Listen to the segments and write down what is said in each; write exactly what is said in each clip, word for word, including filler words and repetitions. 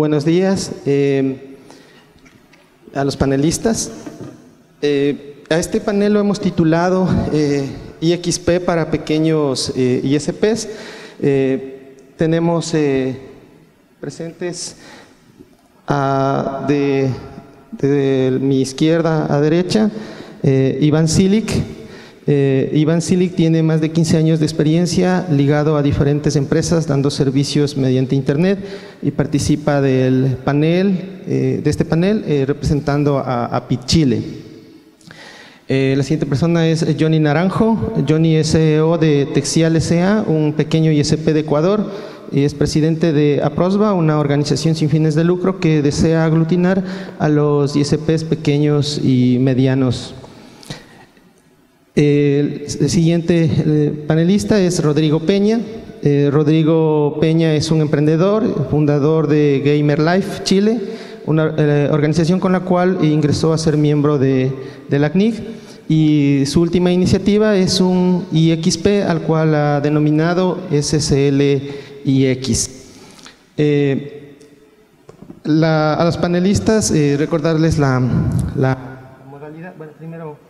buenos días eh, a los panelistas. Eh, a este panel lo hemos titulado eh, I X P para pequeños eh, I S Ps. Eh, tenemos eh, presentes a, de, de mi izquierda a derecha eh, Iván Silic. Eh, Iván Silic tiene más de quince años de experiencia ligado a diferentes empresas dando servicios mediante internet y participa del panel, eh, de este panel eh, representando a, a P I T Chile. Eh, la siguiente persona es Johnny Naranjo. Johnny es C E O de Texial S A, un pequeño I S P de Ecuador, y es presidente de APROSBA, una organización sin fines de lucro que desea aglutinar a los I S Ps pequeños y medianos. El siguiente eh, panelista es Rodrigo Peña. Eh, Rodrigo Peña es un emprendedor, fundador de Gamer Life Chile, una eh, organización con la cual ingresó a ser miembro de, de la C N I C, y su última iniciativa es un I X P al cual ha denominado S S L I X. Eh, la, a los panelistas eh, recordarles la, la modalidad. Bueno, primero…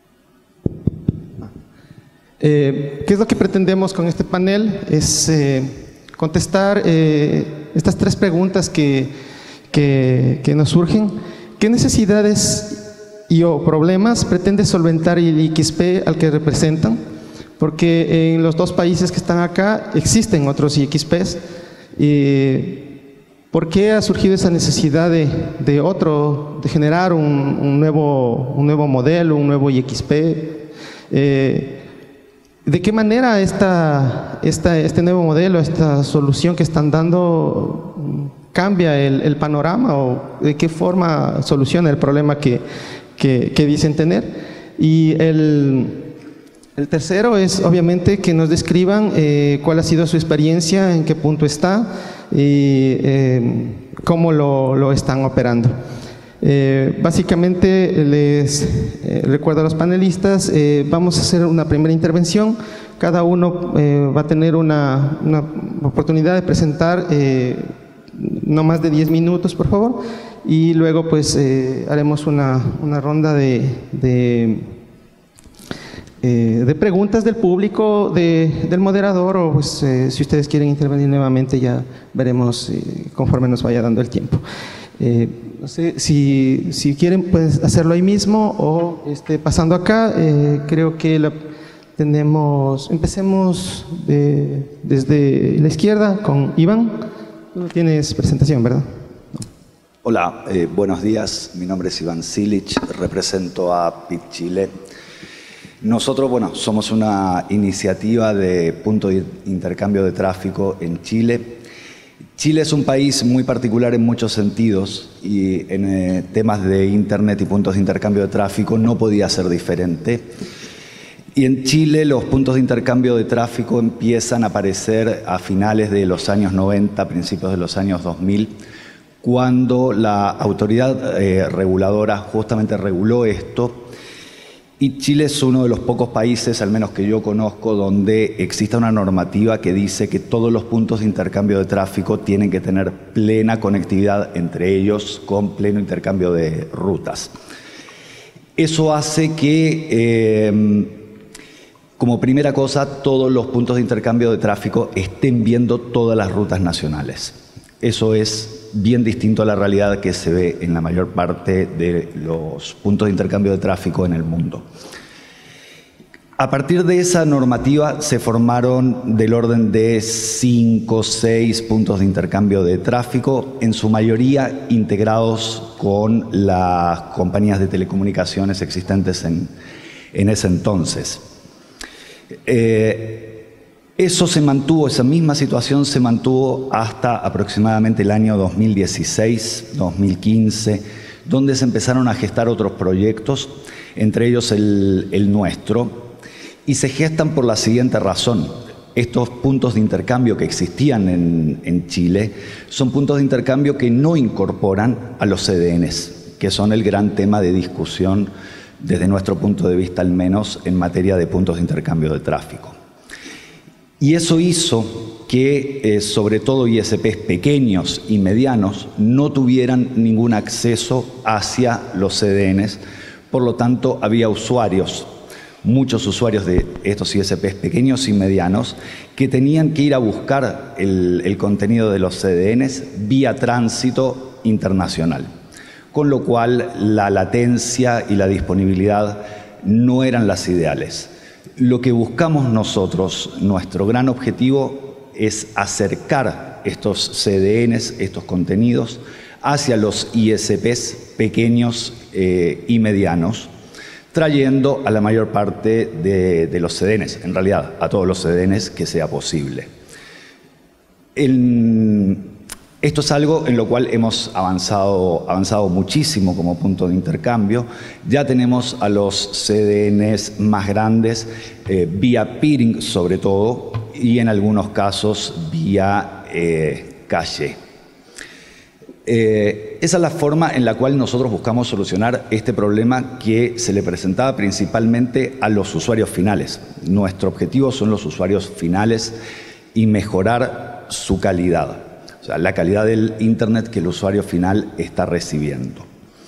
Eh, ¿Qué es lo que pretendemos con este panel? Es eh, contestar eh, estas tres preguntas que, que, que nos surgen. ¿Qué necesidades y o problemas pretende solventar el I X P al que representan? Porque en los dos países que están acá existen otros I X Ps. Eh, ¿Por qué ha surgido esa necesidad de, de otro, de generar un, un, nuevo, un nuevo modelo, un nuevo I X P? Eh, ¿De qué manera esta, esta, este nuevo modelo, esta solución que están dando cambia el, el panorama, o de qué forma soluciona el problema que, que, que dicen tener? Y el, el tercero es obviamente que nos describan eh, cuál ha sido su experiencia, en qué punto está y eh, cómo lo, lo están operando. Eh, básicamente les eh, recuerdo a los panelistas, eh, vamos a hacer una primera intervención, cada uno eh, va a tener una, una oportunidad de presentar eh, no más de diez minutos, por favor, y luego pues eh, haremos una, una ronda de, de, eh, de preguntas del público, de, del moderador, o pues eh, si ustedes quieren intervenir nuevamente ya veremos eh, conforme nos vaya dando el tiempo. Eh, no sé si, si quieren pues hacerlo ahí mismo o este, pasando acá. Eh, creo que la, tenemos, empecemos de, desde la izquierda con Iván. Tú tienes presentación, ¿verdad? Hola, eh, buenos días. Mi nombre es Iván Silic, represento a P I T Chile. Nosotros, bueno, somos una iniciativa de punto de intercambio de tráfico en Chile. Chile es un país muy particular en muchos sentidos y en eh, temas de internet y puntos de intercambio de tráfico no podía ser diferente. Y en Chile los puntos de intercambio de tráfico empiezan a aparecer a finales de los años noventa, principios de los años dos mil, cuando la autoridad eh, reguladora justamente reguló esto. Y Chile es uno de los pocos países, al menos que yo conozco, donde exista una normativa que dice que todos los puntos de intercambio de tráfico tienen que tener plena conectividad entre ellos con pleno intercambio de rutas. Eso hace que, eh, como primera cosa, todos los puntos de intercambio de tráfico estén viendo todas las rutas nacionales. Eso es bien distinto a la realidad que se ve en la mayor parte de los puntos de intercambio de tráfico en el mundo. A partir de esa normativa se formaron del orden de cinco o seis puntos de intercambio de tráfico, en su mayoría integrados con las compañías de telecomunicaciones existentes en, en ese entonces. Eh, Eso se mantuvo, esa misma situación se mantuvo hasta aproximadamente el año dos mil dieciséis, dos mil quince, donde se empezaron a gestar otros proyectos, entre ellos el, el nuestro, y se gestan por la siguiente razón. Estos puntos de intercambio que existían en, en Chile son puntos de intercambio que no incorporan a los C D Ns, que son el gran tema de discusión desde nuestro punto de vista al menos en materia de puntos de intercambio de tráfico. Y eso hizo que, eh, sobre todo I S Pes pequeños y medianos, no tuvieran ningún acceso hacia los C D Ns. Por lo tanto, había usuarios, muchos usuarios de estos I S Pes pequeños y medianos, que tenían que ir a buscar el, el contenido de los C D Ns vía tránsito internacional. Con lo cual, la latencia y la disponibilidad no eran las ideales. Lo que buscamos nosotros, nuestro gran objetivo, es acercar estos C D Ns, estos contenidos, hacia los I S Pes pequeños eh, y medianos, trayendo a la mayor parte de, de los C D Ns, en realidad a todos los C D Ns que sea posible. El, esto es algo en lo cual hemos avanzado, avanzado muchísimo como punto de intercambio. Ya tenemos a los C D Ns más grandes eh, vía peering sobre todo, y en algunos casos vía eh, calle. Eh, esa es la forma en la cual nosotros buscamos solucionar este problema que se le presentaba principalmente a los usuarios finales. Nuestro objetivo son los usuarios finales y mejorar su calidad, o sea, la calidad del Internet que el usuario final está recibiendo.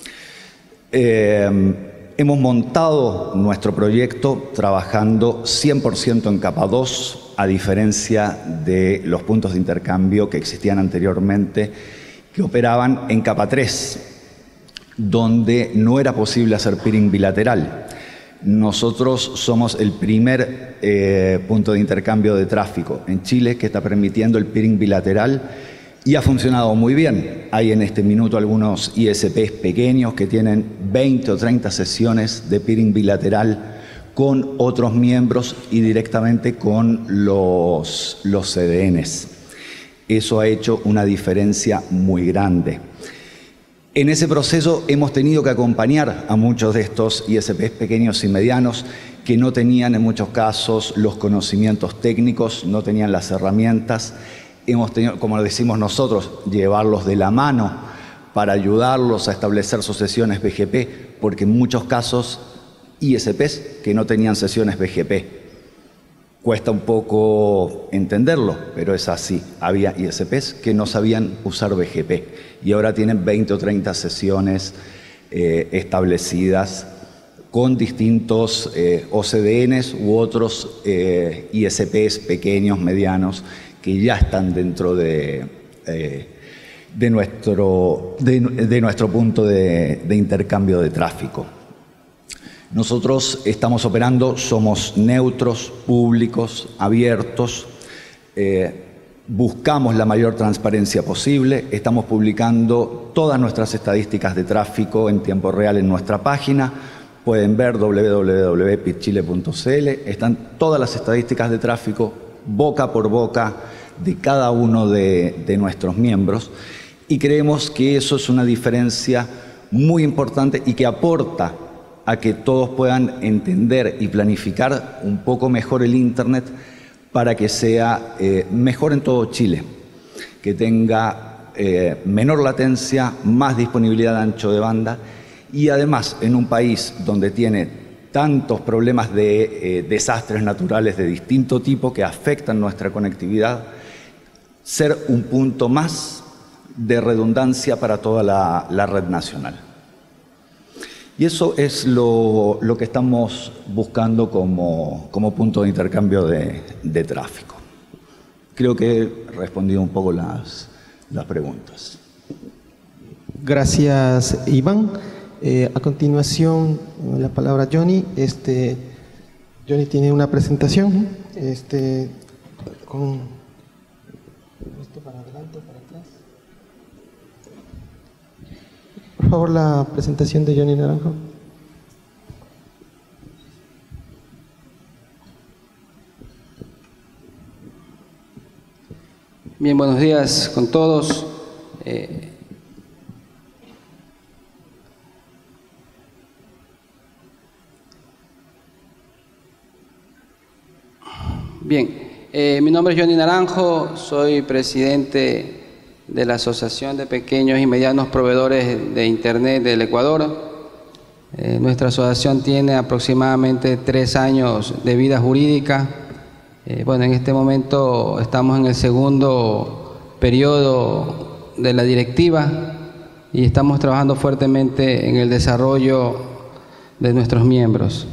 Eh, hemos montado nuestro proyecto trabajando cien por ciento en capa dos, a diferencia de los puntos de intercambio que existían anteriormente, que operaban en capa tres, donde no era posible hacer peering bilateral. Nosotros somos el primer eh, punto de intercambio de tráfico en Chile que está permitiendo el peering bilateral y ha funcionado muy bien. Hay en este minuto algunos I S Pes pequeños que tienen veinte o treinta sesiones de peering bilateral con otros miembros y directamente con los, los C D Ns. Eso ha hecho una diferencia muy grande. En ese proceso hemos tenido que acompañar a muchos de estos I S Pes pequeños y medianos que no tenían en muchos casos los conocimientos técnicos, no tenían las herramientas. Hemos tenido, como decimos nosotros, llevarlos de la mano para ayudarlos a establecer sus sesiones B G P, porque en muchos casos I S Pes que no tenían sesiones B G P. Cuesta un poco entenderlo, pero es así. Había I S Pes que no sabían usar B G P y ahora tienen veinte o treinta sesiones eh, establecidas con distintos eh, O C D Ns u otros eh, I S Pes pequeños, medianos, que ya están dentro de, eh, de, nuestro, de, de nuestro punto de, de intercambio de tráfico. Nosotros estamos operando, somos neutros, públicos, abiertos, eh, buscamos la mayor transparencia posible, estamos publicando todas nuestras estadísticas de tráfico en tiempo real en nuestra página. Pueden ver doble u doble u doble u punto pitchile punto c l, están todas las estadísticas de tráfico boca por boca de cada uno de, de nuestros miembros, y creemos que eso es una diferencia muy importante y que aporta a que todos puedan entender y planificar un poco mejor el Internet para que sea eh, mejor en todo Chile, que tenga eh, menor latencia, más disponibilidad de ancho de banda, y además en un país donde tiene tantos problemas de eh, desastres naturales de distinto tipo que afectan nuestra conectividad, ser un punto más de redundancia para toda la, la red nacional. Y eso es lo, lo que estamos buscando como, como punto de intercambio de, de tráfico. Creo que he respondido un poco las, las preguntas. Gracias, Iván. Eh, a continuación, la palabra Johnny. Este, Johnny tiene una presentación este, con esto para adelante, para atrás. Por favor, la presentación de Johnny Naranjo. Bien, buenos días con todos. Eh, bien, eh, mi nombre es Johnny Naranjo, soy presidente de la Asociación de Pequeños y Medianos Proveedores de Internet del Ecuador. Eh, nuestra asociación tiene aproximadamente tres años de vida jurídica. Eh, bueno, en este momento estamos en el segundo periodo de la directiva y estamos trabajando fuertemente en el desarrollo de nuestros miembros.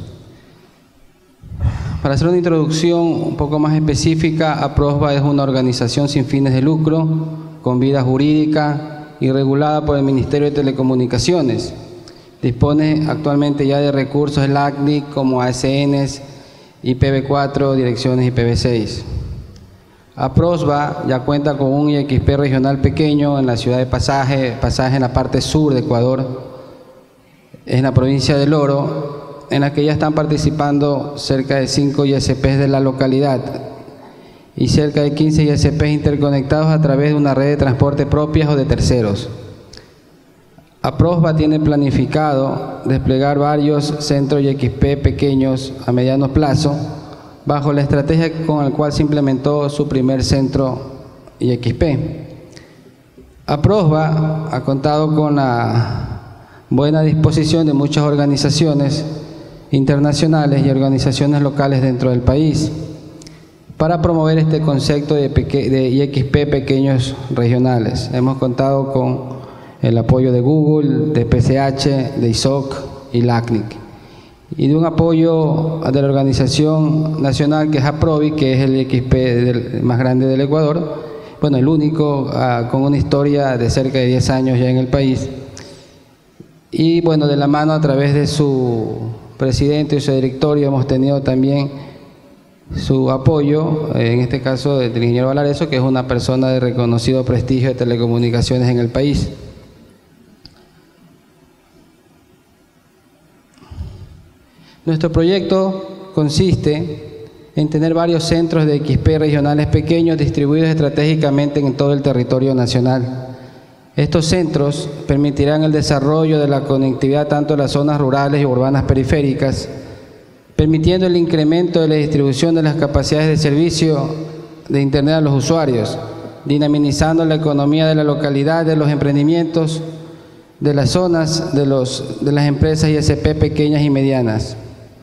Para hacer una introducción un poco más específica, APROSBA es una organización sin fines de lucro, con vida jurídica y regulada por el Ministerio de Telecomunicaciones. Dispone actualmente ya de recursos del A C N I C como A S Ns, I P v cuatro, direcciones I P v seis. APROSBA ya cuenta con un I X P regional pequeño en la ciudad de Pasaje, Pasaje en la parte sur de Ecuador, en la provincia del Oro, en la que ya están participando cerca de cinco I S Ps de la localidad y cerca de quince I S Ps interconectados a través de una red de transporte propias o de terceros. APROSBA tiene planificado desplegar varios centros I X P pequeños a mediano plazo bajo la estrategia con la cual se implementó su primer centro I X P. APROSBA ha contado con la buena disposición de muchas organizaciones internacionales y organizaciones locales dentro del país para promover este concepto de, de I X P pequeños regionales. Hemos contado con el apoyo de Google, de P C H, de I S O C y la A C N I C, y de un apoyo de la organización nacional que es APROVI, que es el I X P del, más grande del Ecuador, bueno, el único uh, con una historia de cerca de diez años ya en el país, y bueno, de la mano a través de su presidente y su directorio hemos tenido también su apoyo, en este caso del ingeniero Valareso, que es una persona de reconocido prestigio de telecomunicaciones en el país. Nuestro proyecto consiste en tener varios centros de X P regionales pequeños distribuidos estratégicamente en todo el territorio nacional. Estos centros permitirán el desarrollo de la conectividad tanto en las zonas rurales y urbanas periféricas, permitiendo el incremento de la distribución de las capacidades de servicio de Internet a los usuarios, dinamizando la economía de la localidad, de los emprendimientos, de las zonas, de, los, de las empresas I S P pequeñas y medianas.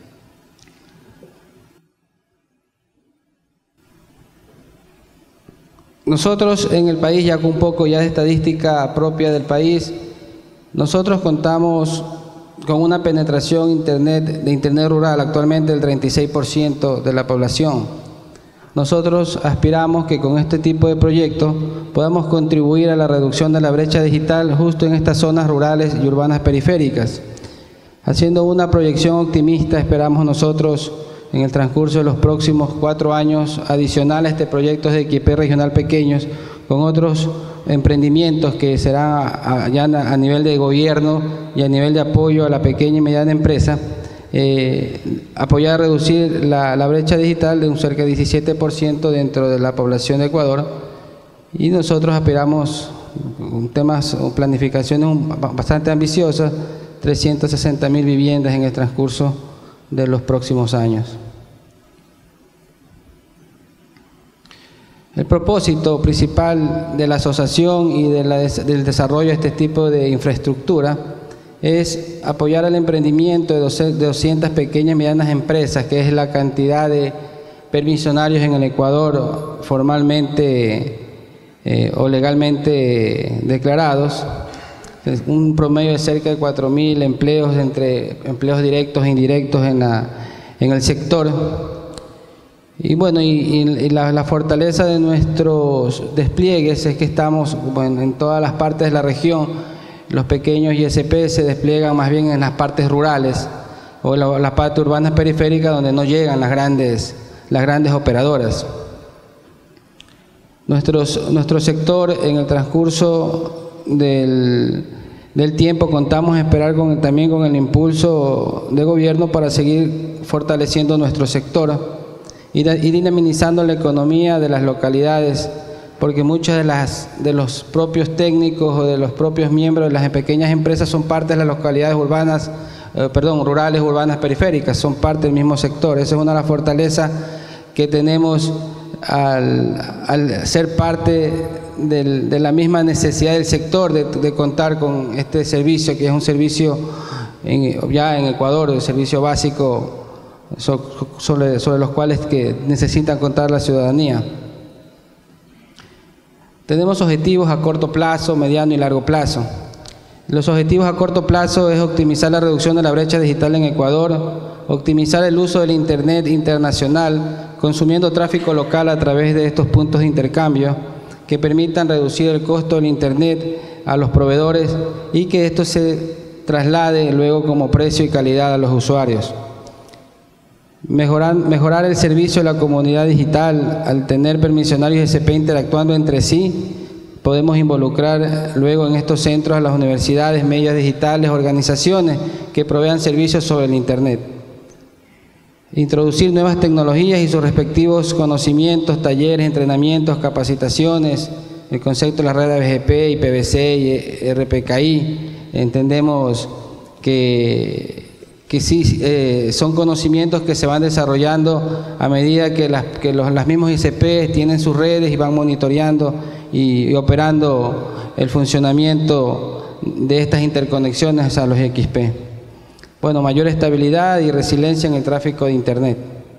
Nosotros en el país, ya con un poco ya de estadística propia del país, nosotros contamos con una penetración internet, de Internet rural actualmente del treinta y seis por ciento de la población. Nosotros aspiramos que con este tipo de proyectos podamos contribuir a la reducción de la brecha digital justo en estas zonas rurales y urbanas periféricas. Haciendo una proyección optimista, esperamos nosotros en el transcurso de los próximos cuatro años adicional a este proyecto de X P regional pequeños, con otros emprendimientos que serán ya a nivel de gobierno y a nivel de apoyo a la pequeña y mediana empresa, eh, apoyar a reducir la, la brecha digital de un cerca de diecisiete por ciento dentro de la población de Ecuador, y nosotros aspiramos temas o planificaciones bastante ambiciosas, trescientas sesenta mil viviendas en el transcurso de los próximos años. El propósito principal de la asociación y de la, del desarrollo de este tipo de infraestructura es apoyar el emprendimiento de doscientas pequeñas y medianas empresas, que es la cantidad de permisionarios en el Ecuador formalmente eh, o legalmente declarados. Un promedio de cerca de cuatro mil empleos, entre empleos directos e indirectos en, la, en el sector. Y bueno, y, y la, la fortaleza de nuestros despliegues es que estamos bueno, en todas las partes de la región. Los pequeños I S P se despliegan más bien en las partes rurales o la, las partes urbanas periféricas donde no llegan las grandes, las grandes operadoras. Nuestros, nuestro sector en el transcurso Del, del tiempo contamos a esperar con, también con el impulso de gobierno para seguir fortaleciendo nuestro sector y, y dinamizando la economía de las localidades, porque muchos de, las, de los propios técnicos o de los propios miembros de las pequeñas empresas son parte de las localidades urbanas, eh, perdón, rurales, urbanas, periféricas, son parte del mismo sector. Esa es una de las fortalezas que tenemos al, al ser parte del, de la misma necesidad del sector de, de contar con este servicio, que es un servicio en, ya en Ecuador, el servicio básico sobre, sobre los cuales que necesitan contar la ciudadanía. Tenemos objetivos a corto plazo, mediano y largo plazo. Los objetivos a corto plazo es optimizar la reducción de la brecha digital en Ecuador, optimizar el uso del Internet internacional, consumiendo tráfico local a través de estos puntos de intercambio que permitan reducir el costo del Internet a los proveedores y que esto se traslade luego como precio y calidad a los usuarios. Mejorar, mejorar el servicio de la comunidad digital. Al tener permisionarios S P interactuando entre sí, podemos involucrar luego en estos centros a las universidades, medios digitales, organizaciones que provean servicios sobre el Internet. Introducir nuevas tecnologías y sus respectivos conocimientos, talleres, entrenamientos, capacitaciones, el concepto de la red de B G P, I P v C y R P K I. Entendemos que, que sí eh, son conocimientos que se van desarrollando a medida que, las, que los, las mismos I C P tienen sus redes y van monitoreando y, y operando el funcionamiento de estas interconexiones a los X P. Bueno, mayor estabilidad y resiliencia en el tráfico de Internet.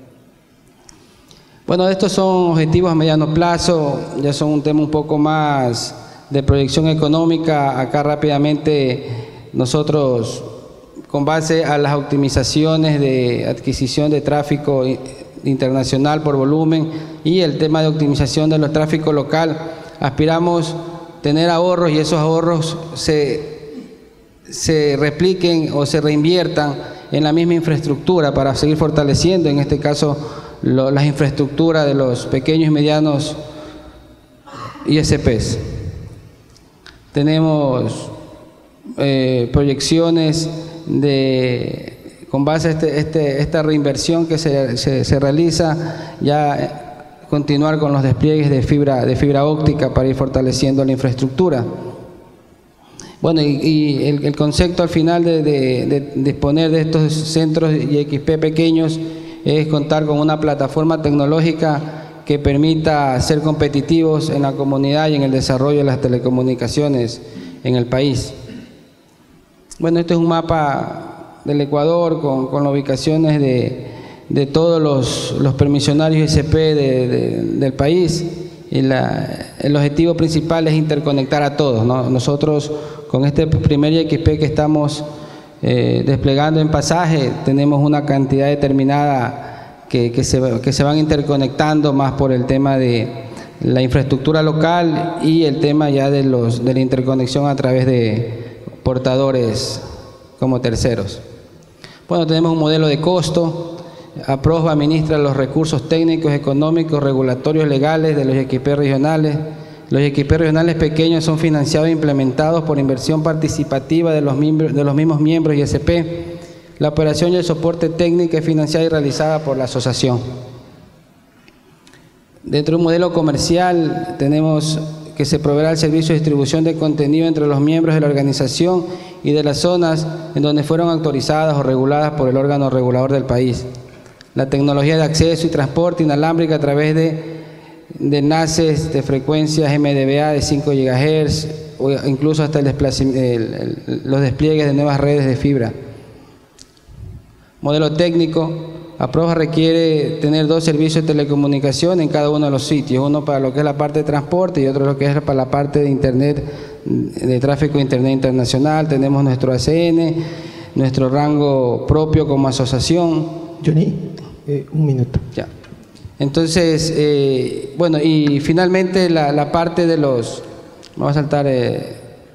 Bueno, estos son objetivos a mediano plazo, ya son un tema un poco más de proyección económica. Acá rápidamente nosotros, con base a las optimizaciones de adquisición de tráfico internacional por volumen y el tema de optimización de los tráficos local, aspiramos tener ahorros y esos ahorros se se repliquen o se reinviertan en la misma infraestructura para seguir fortaleciendo, en este caso, lo, las infraestructuras de los pequeños y medianos I S Ps. Tenemos eh, proyecciones de, con base a este, este, esta reinversión que se, se, se realiza, ya continuar con los despliegues de fibra, de fibra óptica para ir fortaleciendo la infraestructura. Bueno, y, y el, el concepto al final de, de, de disponer de estos centros y X P pequeños es contar con una plataforma tecnológica que permita ser competitivos en la comunidad y en el desarrollo de las telecomunicaciones en el país. Bueno, este es un mapa del Ecuador con, con las ubicaciones de, de todos los, los permisionarios I C P de, de, del país. Y la, el objetivo principal es interconectar a todos, ¿no? Nosotros, con este primer X P que estamos eh, desplegando en pasaje, tenemos una cantidad determinada que, que, se, que se van interconectando más por el tema de la infraestructura local y el tema ya de, los, de la interconexión a través de portadores como terceros. Bueno, tenemos un modelo de costo. APROSBA administra los recursos técnicos, económicos, regulatorios, legales de los X P regionales. Los X P regionales pequeños son financiados e implementados por inversión participativa de los, miembros, de los mismos miembros y I S P. La operación y el soporte técnico es financiada y realizada por la asociación. Dentro de un modelo comercial tenemos que se proveerá el servicio de distribución de contenido entre los miembros de la organización y de las zonas en donde fueron autorizadas o reguladas por el órgano regulador del país. La tecnología de acceso y transporte inalámbrica a través de, de enlaces de frecuencias M D B A de cinco gigahercios o incluso hasta el el, el, los despliegues de nuevas redes de fibra. Modelo técnico. APROSBA requiere tener dos servicios de telecomunicación en cada uno de los sitios, uno para lo que es la parte de transporte y otro lo que es para la parte de Internet, de tráfico de Internet internacional. Tenemos nuestro A C N, nuestro rango propio como asociación. Johnny, eh, un minuto. Ya. Entonces, eh, bueno, y finalmente la, la parte de los, vamos a saltar, eh,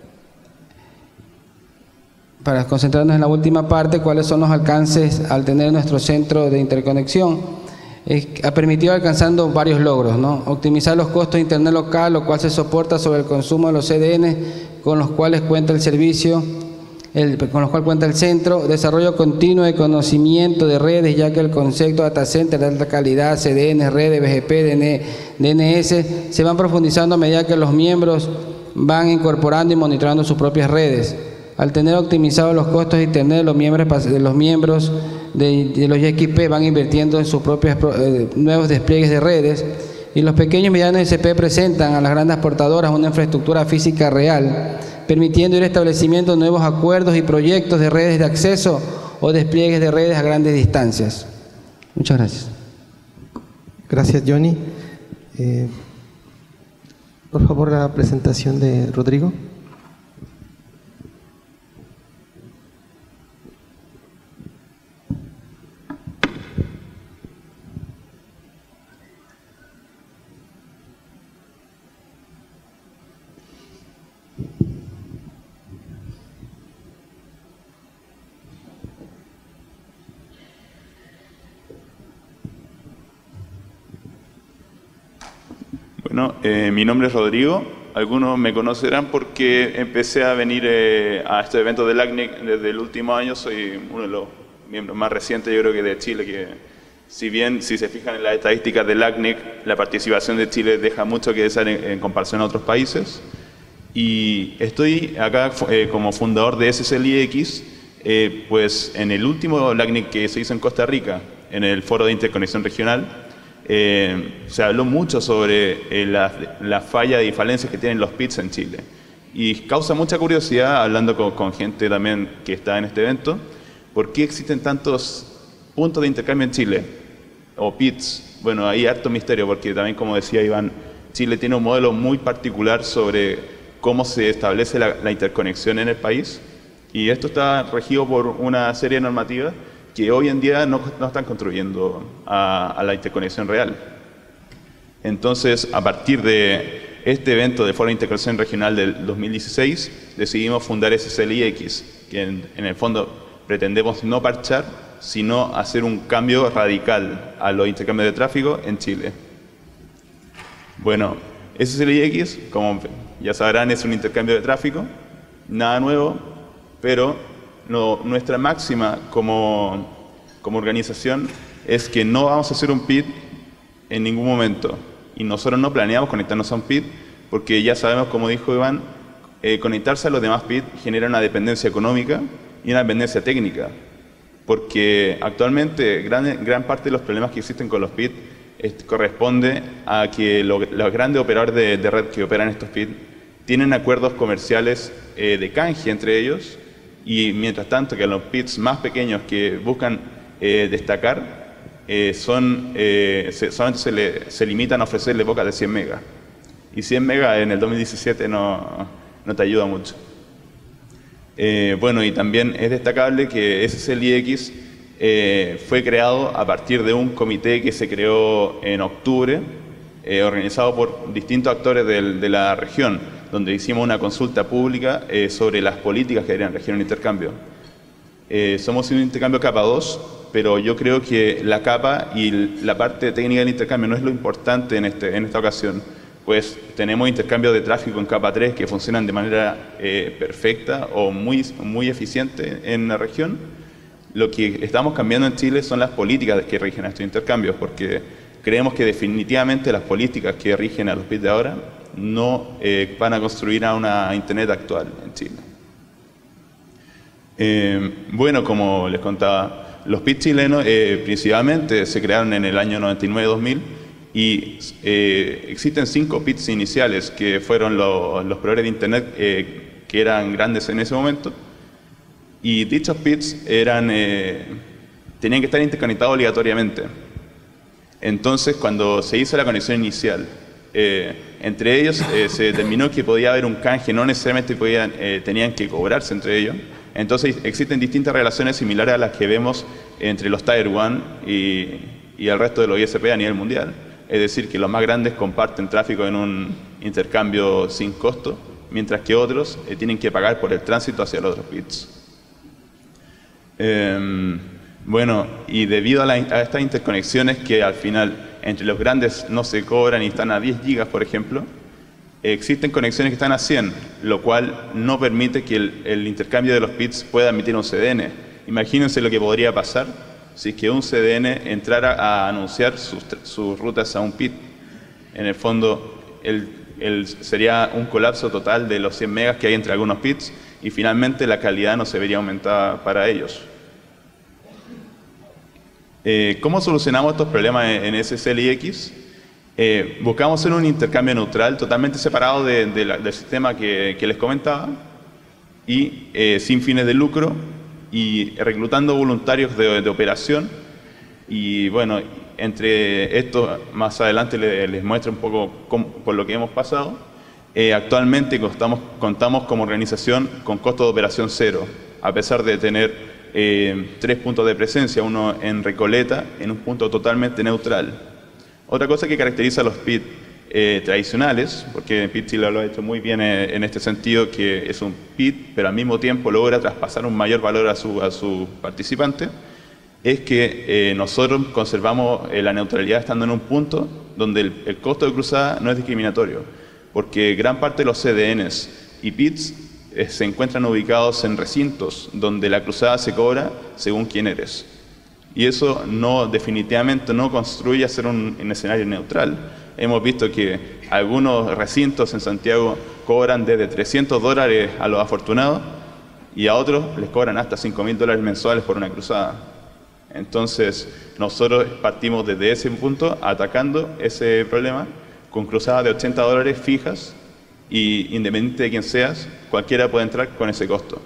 para concentrarnos en la última parte, cuáles son los alcances al tener nuestro centro de interconexión. Eh, ha permitido alcanzando varios logros, ¿no? Optimizar los costos de Internet local, lo cual se soporta sobre el consumo de los C D N con los cuales cuenta el servicio, el, con los cuales cuenta el centro. Desarrollo continuo de conocimiento de redes, ya que el concepto de data center de alta calidad, C D N, redes, B G P, D N S, se van profundizando a medida que los miembros van incorporando y monitoreando sus propias redes. Al tener optimizados los costos de Internet, los miembros de los miembros de, de los X P van invirtiendo en sus propios eh, nuevos despliegues de redes, y los pequeños y medianos I S P presentan a las grandes portadoras una infraestructura física real, permitiendo el establecimiento de nuevos acuerdos y proyectos de redes de acceso o despliegues de redes a grandes distancias. Muchas gracias. Gracias, Johnny. Eh, por favor, la presentación de Rodrigo. Bueno, eh, mi nombre es Rodrigo. Algunos me conocerán porque empecé a venir eh, a este evento del A C N I C desde el último año. Soy uno de los miembros más recientes, yo creo que de Chile, que si bien, si se fijan en las estadísticas del A C N I C, la participación de Chile deja mucho que desear en, en comparación a otros países. Y estoy acá eh, como fundador de S S L I X, eh, pues en el último A C N I C que se hizo en Costa Rica, en el Foro de Interconexión Regional, Eh, se habló mucho sobre eh, la, la falla y falencias que tienen los P I Ts en Chile. Y causa mucha curiosidad, hablando con, con gente también que está en este evento, ¿por qué existen tantos puntos de intercambio en Chile? O P I Ts. Bueno, hay harto misterio, porque también, como decía Iván, Chile tiene un modelo muy particular sobre cómo se establece la, la interconexión en el país. Y esto está regido por una serie de normativas que hoy en día no, no están contribuyendo a, a la interconexión real. Entonces, a partir de este evento de Foro de Interconexión Regional del dos mil dieciséis, decidimos fundar S S L I X, que en, en el fondo pretendemos no parchar, sino hacer un cambio radical a los intercambios de tráfico en Chile. Bueno, S S L I X, como ya sabrán, es un intercambio de tráfico, nada nuevo, pero No, nuestra máxima como, como organización es que no vamos a hacer un P I T en ningún momento. Y nosotros no planeamos conectarnos a un P I T porque ya sabemos, como dijo Iván, eh, conectarse a los demás P I T genera una dependencia económica y una dependencia técnica. Porque actualmente gran, gran parte de los problemas que existen con los P I T es, corresponde a que lo, los grandes operadores de, de red que operan estos P I T tienen acuerdos comerciales eh, de canje entre ellos. Y mientras tanto que a los P I Ts más pequeños que buscan eh, destacar, eh, son, eh, se, solamente se, le, se limitan a ofrecerle bocas de cien megas. Y cien megas en el dos mil diecisiete no, no te ayuda mucho. Eh, bueno, y también es destacable que S S L I X eh, fue creado a partir de un comité que se creó en octubre, eh, organizado por distintos actores del, de la región, donde hicimos una consulta pública eh, sobre las políticas que deberían regir un intercambio. Eh, somos un intercambio capa dos, pero yo creo que la capa y la parte técnica del intercambio no es lo importante en, este, en esta ocasión, pues tenemos intercambios de tráfico en capa tres que funcionan de manera eh, perfecta o muy, muy eficiente en la región. Lo que estamos cambiando en Chile son las políticas que rigen estos intercambios, porque creemos que definitivamente las políticas que rigen a los P I T de ahora no eh, van a construir a una Internet actual en Chile. Eh, bueno, como les contaba, los P I T chilenos eh, principalmente se crearon en el año noventa y nueve dos mil y eh, existen cinco P I Ts iniciales que fueron lo, los proveedores de Internet eh, que eran grandes en ese momento, y dichos P I Ts eran, eh, tenían que estar interconectados obligatoriamente. Entonces, cuando se hizo la conexión inicial, Eh, entre ellos eh, se determinó que podía haber un canje, no necesariamente podían, eh, tenían que cobrarse entre ellos. Entonces existen distintas relaciones similares a las que vemos entre los Tier uno y, y el resto de los I S P a nivel mundial. Es decir, que los más grandes comparten tráfico en un intercambio sin costo, mientras que otros eh, tienen que pagar por el tránsito hacia los otros P I Ts. Eh, bueno, y debido a, la, a estas interconexiones que al final entre los grandes no se cobran y están a diez gigas, por ejemplo, existen conexiones que están a cien, lo cual no permite que el, el intercambio de los P I Ts pueda emitir un C D N. Imagínense lo que podría pasar si es que un C D N entrara a anunciar sus, sus rutas a un P I T. En el fondo, el, el, sería un colapso total de los cien megas que hay entre algunos P I Ts y finalmente la calidad no se vería aumentada para ellos. Eh, ¿Cómo solucionamos estos problemas en S S L I X? Eh, buscamos hacer un intercambio neutral totalmente separado de, de la, del sistema que, que les comentaba y eh, sin fines de lucro y reclutando voluntarios de, de operación Y bueno, entre esto, más adelante les, les muestro un poco cómo, por lo que hemos pasado. Eh, actualmente contamos, contamos como organización con costo de operación cero, a pesar de tener eh, tres puntos de presencia, uno en Recoleta, en un punto totalmente neutral. Otra cosa que caracteriza a los P I T eh, tradicionales, porque P I T Chile lo ha hecho muy bien eh, en este sentido, que es un P I T, pero al mismo tiempo logra traspasar un mayor valor a su, a su participante, es que eh, nosotros conservamos eh, la neutralidad estando en un punto donde el, el costo de cruzada no es discriminatorio, porque gran parte de los C D Ns y P I Ts eh, se encuentran ubicados en recintos donde la cruzada se cobra según quién eres. Y eso no, definitivamente no construye a ser un, un escenario neutral. Hemos visto que algunos recintos en Santiago cobran desde trescientos dólares a los afortunados y a otros les cobran hasta cinco mil dólares mensuales por una cruzada. Entonces, nosotros partimos desde ese punto atacando ese problema con cruzadas de ochenta dólares fijas y independiente de quién seas, cualquiera puede entrar con ese costo.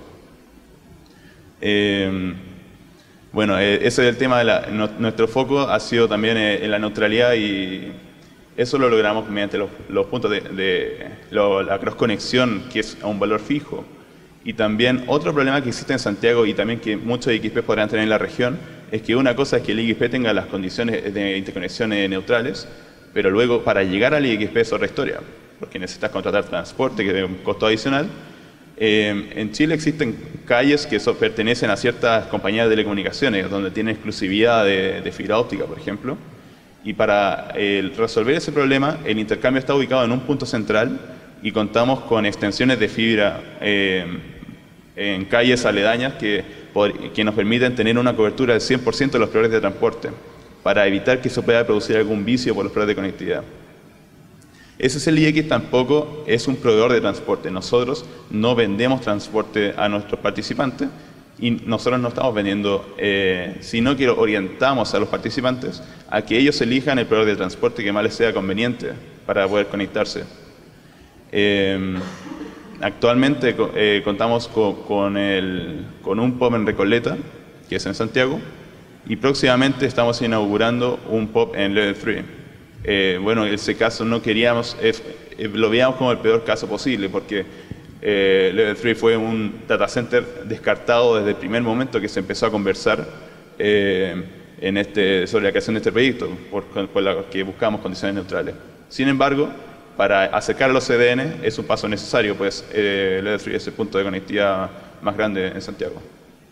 Eh, bueno, eh, ese es el tema de la, no, nuestro foco ha sido también eh, en la neutralidad y eso lo logramos mediante los, los puntos de, de lo, la cross conexión, que es a un valor fijo. Y también otro problema que existe en Santiago y también que muchos I X P podrán tener en la región es que una cosa es que el I X P tenga las condiciones de interconexión neutrales, pero luego para llegar al I X P es otra historia, porque necesitas contratar transporte que es un costo adicional. Eh, en Chile existen calles que so, pertenecen a ciertas compañías de telecomunicaciones, donde tienen exclusividad de, de fibra óptica, por ejemplo, y para eh, resolver ese problema el intercambio está ubicado en un punto central y contamos con extensiones de fibra eh, en calles aledañas que, por, que nos permiten tener una cobertura del cien por ciento de los proveedores de transporte para evitar que eso pueda producir algún vicio por los proveedores de conectividad. S S L I X tampoco es un proveedor de transporte. Nosotros no vendemos transporte a nuestros participantes y nosotros no estamos vendiendo, eh, sino que orientamos a los participantes a que ellos elijan el proveedor de transporte que más les sea conveniente para poder conectarse. Eh, actualmente eh, contamos con, con, el, con un P O P en Recoleta, que es en Santiago, y próximamente estamos inaugurando un P O P en Level tres. Eh, bueno, ese caso no queríamos, eh, eh, lo veíamos como el peor caso posible, porque eh, Level tres fue un data center descartado desde el primer momento que se empezó a conversar eh, en este, sobre la creación de este proyecto, por, por la que buscamos condiciones neutrales. Sin embargo, para acercar a los C D N es un paso necesario, pues eh, Level tres es el punto de conectividad más grande en Santiago.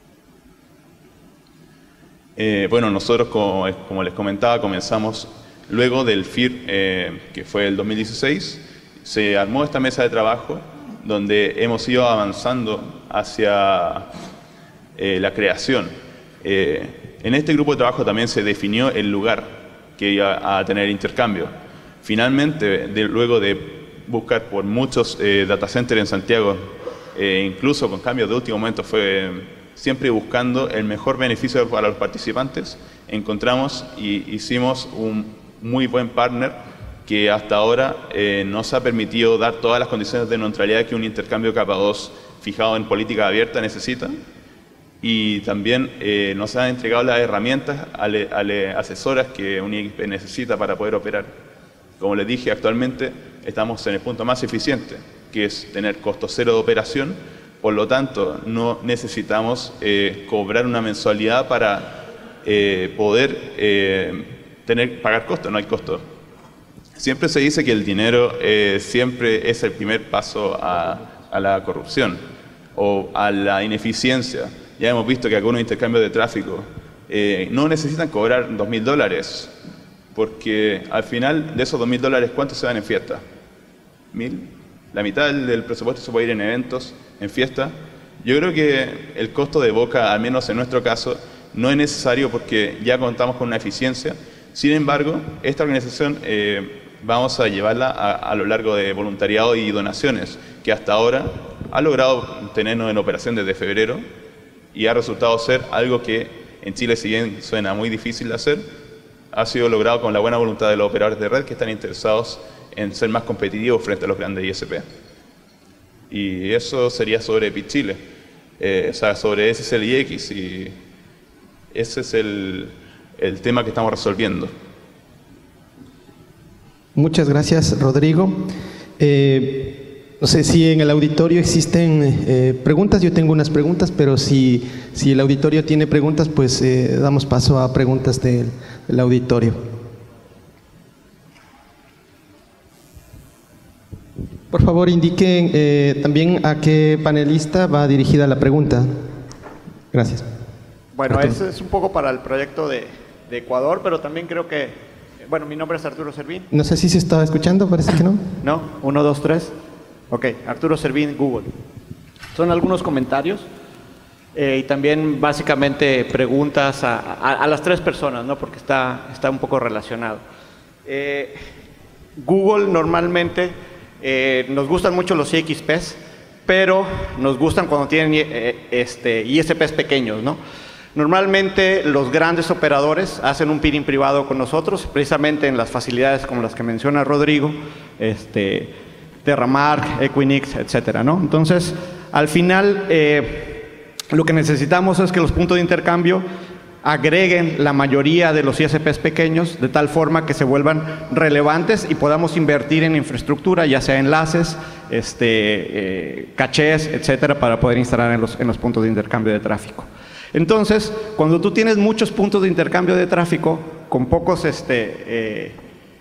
Eh, bueno, nosotros, como, como les comentaba, comenzamos luego del F I R, eh, que fue el dos mil dieciséis, se armó esta mesa de trabajo donde hemos ido avanzando hacia eh, la creación. Eh, en este grupo de trabajo también se definió el lugar que iba a tener intercambio. Finalmente, de, luego de buscar por muchos eh, data centers en Santiago, eh, incluso con cambios de último momento, fue siempre buscando el mejor beneficio para los participantes, encontramos y hicimos un muy buen partner que hasta ahora eh, nos ha permitido dar todas las condiciones de neutralidad que un intercambio capa dos fijado en política abierta necesita, y también eh, nos han entregado las herramientas ale, ale asesoras que un I X P necesita para poder operar. Como les dije, actualmente estamos en el punto más eficiente, que es tener costo cero de operación, por lo tanto no necesitamos eh, cobrar una mensualidad para eh, poder eh, tener, pagar costo, no hay costo. Siempre se dice que el dinero eh, siempre es el primer paso a, a la corrupción o a la ineficiencia. Ya hemos visto que algunos intercambios de tráfico eh, no necesitan cobrar dos mil dólares, porque al final de esos dos mil dólares, ¿cuántos se dan en fiesta? ¿Mil? La mitad del presupuesto se puede ir en eventos, en fiesta. Yo creo que el costo de boca, al menos en nuestro caso, no es necesario porque ya contamos con una eficiencia. Sin embargo, esta organización eh, vamos a llevarla a, a lo largo de voluntariado y donaciones, que hasta ahora ha logrado tenernos en operación desde febrero y ha resultado ser algo que en Chile, si bien suena muy difícil de hacer, ha sido logrado con la buena voluntad de los operadores de red que están interesados en ser más competitivos frente a los grandes I S P. Y eso sería sobre P I T Chile, eh, o sea, sobre S S L I X, y ese es el, el tema que estamos resolviendo. Muchas gracias, Rodrigo. Eh, no sé si en el auditorio existen eh, preguntas. Yo tengo unas preguntas, pero si, si el auditorio tiene preguntas, pues eh, damos paso a preguntas del, del auditorio. Por favor, indiquen eh, también a qué panelista va dirigida la pregunta. Gracias. Bueno, Arturo. eso es un poco para el proyecto de, de Ecuador, pero también creo que, bueno, mi nombre es Arturo Servín. No sé si se estaba escuchando, parece que no. ¿No? Uno, dos, tres. Ok, Arturo Servín, Google. Son algunos comentarios eh, y también básicamente preguntas a, a, a las tres personas, ¿no? Porque está, está un poco relacionado. Eh, Google normalmente eh, nos gustan mucho los I X Ps, pero nos gustan cuando tienen eh, este, I S Ps pequeños, ¿no? Normalmente los grandes operadores hacen un peering privado con nosotros, precisamente en las facilidades como las que menciona Rodrigo, este, Terramark, Equinix, etcétera, ¿no? Entonces, al final, eh, lo que necesitamos es que los puntos de intercambio agreguen la mayoría de los I S Ps pequeños de tal forma que se vuelvan relevantes y podamos invertir en infraestructura, ya sea enlaces, este, eh, cachés, etcétera, para poder instalar en los, en los puntos de intercambio de tráfico. Entonces, cuando tú tienes muchos puntos de intercambio de tráfico con pocos este, eh,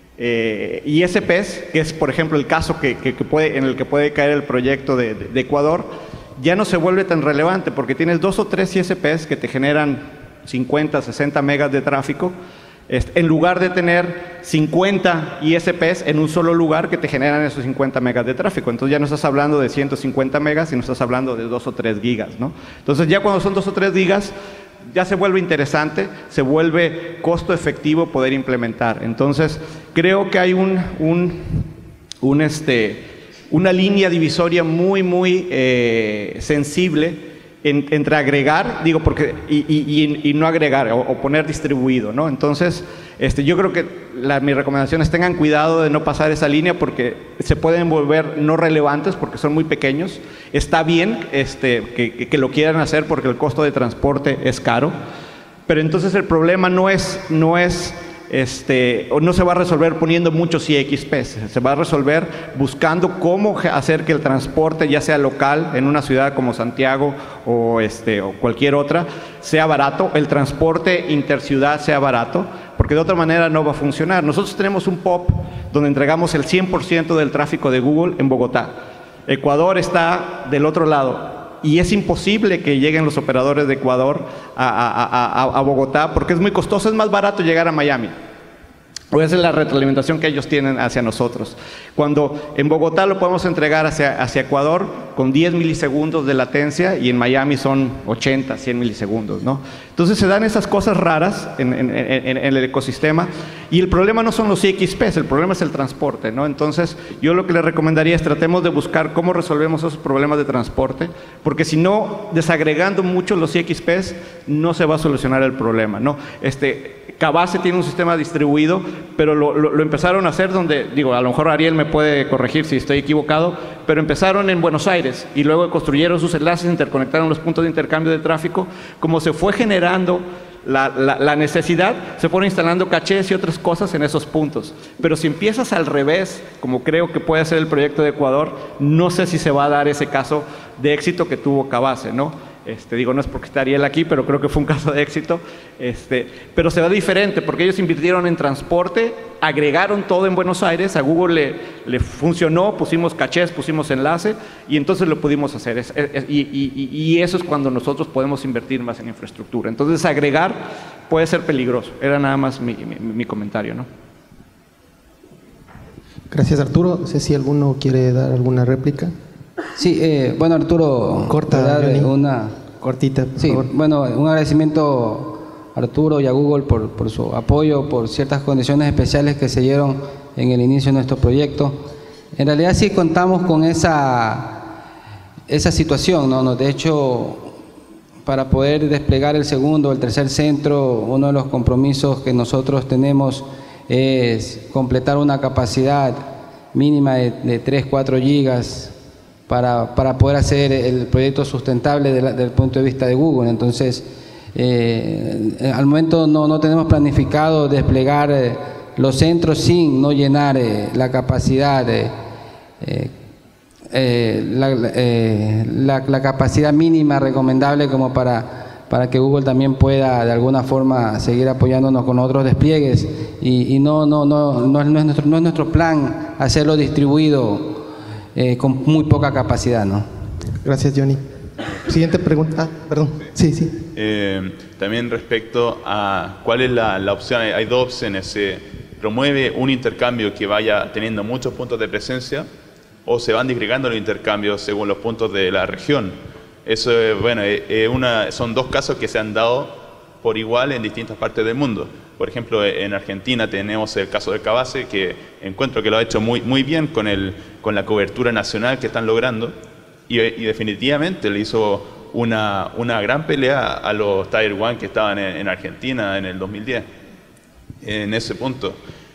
eh, I S Ps, que es por ejemplo el caso que, que, que puede, en el que puede caer el proyecto de, de, de Ecuador, ya no se vuelve tan relevante porque tienes dos o tres I S Ps que te generan cincuenta, sesenta megas de tráfico, en lugar de tener cincuenta I S Ps en un solo lugar que te generan esos cincuenta megas de tráfico. Entonces ya no estás hablando de ciento cincuenta megas, sino estás hablando de dos o tres gigas, ¿no? Entonces ya cuando son dos o tres gigas, ya se vuelve interesante, se vuelve costo efectivo poder implementar. Entonces creo que hay un, un, un este, una línea divisoria muy, muy eh, sensible En, entre agregar, digo, porque y, y, y no agregar o, o poner distribuido, ¿no? Entonces, este, yo creo que la, mi recomendación es tengan cuidado de no pasar esa línea porque se pueden volver no relevantes porque son muy pequeños. Está bien este, que, que lo quieran hacer porque el costo de transporte es caro, pero entonces el problema no es, no es Este, no se va a resolver poniendo muchos I X Ps, se va a resolver buscando cómo hacer que el transporte, ya sea local, en una ciudad como Santiago o, este, o cualquier otra, sea barato, el transporte interciudad sea barato, porque de otra manera no va a funcionar. Nosotros tenemos un P O P donde entregamos el cien por ciento del tráfico de Google en Bogotá. Ecuador está del otro lado. Y es imposible que lleguen los operadores de Ecuador a, a, a, a Bogotá porque es muy costoso, es más barato llegar a Miami. O esa es la retroalimentación que ellos tienen hacia nosotros. Cuando en Bogotá lo podemos entregar hacia, hacia Ecuador con diez milisegundos de latencia y en Miami son ochenta, cien milisegundos, ¿no? Entonces se dan esas cosas raras en, en, en, en el ecosistema y el problema no son los I X Ps, el problema es el transporte, ¿no? Entonces yo lo que les recomendaría es tratemos de buscar cómo resolvemos esos problemas de transporte, porque si no, desagregando mucho los I X Ps no se va a solucionar el problema, ¿no? Este, Cabase tiene un sistema distribuido, pero lo, lo, lo empezaron a hacer donde, digo, a lo mejor Ariel me puede corregir si estoy equivocado, pero empezaron en Buenos Aires y luego construyeron sus enlaces, interconectaron los puntos de intercambio de tráfico. Como se fue generando la, la, la necesidad, se fueron instalando cachés y otras cosas en esos puntos. Pero si empiezas al revés, como creo que puede ser el proyecto de Ecuador, no sé si se va a dar ese caso de éxito que tuvo Cabase, ¿no? Este, digo, no es porque está Ariel aquí, pero creo que fue un caso de éxito. Este, pero se da diferente porque ellos invirtieron en transporte, agregaron todo en Buenos Aires, a Google le, le funcionó, pusimos cachés, pusimos enlace y entonces lo pudimos hacer. Es, es, y, y, y eso es cuando nosotros podemos invertir más en infraestructura. Entonces agregar puede ser peligroso. Era nada más mi, mi, mi comentario, ¿no? Gracias, Arturo. No sé si alguno quiere dar alguna réplica. Sí, eh, bueno, Arturo, corta, una cortita, por sí, favor. Bueno, un agradecimiento a Arturo y a Google por, por su apoyo, por ciertas condiciones especiales que se dieron en el inicio de nuestro proyecto. En realidad sí contamos con esa, esa situación, ¿no? De hecho, para poder desplegar el segundo o el tercer centro, uno de los compromisos que nosotros tenemos es completar una capacidad mínima de, de tres, cuatro gigas para, para poder hacer el proyecto sustentable de la, desde el punto de vista de Google. Entonces, Eh, al momento no, no tenemos planificado desplegar eh, los centros sin no llenar eh, la capacidad de eh, eh, la, eh, la, la capacidad mínima recomendable como para, para que Google también pueda de alguna forma seguir apoyándonos con otros despliegues y, y no, no, no, no, no, es nuestro, no es nuestro plan hacerlo distribuido eh, con muy poca capacidad, ¿no? Gracias, Johnny. Siguiente pregunta. Ah, perdón. Sí, sí. Eh, también respecto a cuál es la, la opción, hay, hay dos opciones. Se promueve un intercambio que vaya teniendo muchos puntos de presencia o se van disgregando los intercambios según los puntos de la región. Eso es, bueno, es una, son dos casos que se han dado por igual en distintas partes del mundo. Por ejemplo, en Argentina tenemos el caso de Cabase, que encuentro que lo ha hecho muy, muy bien con, el, con la cobertura nacional que están logrando. Y, y definitivamente le hizo una, una gran pelea a los Tier One que estaban en, en Argentina en el dos mil diez, en ese punto.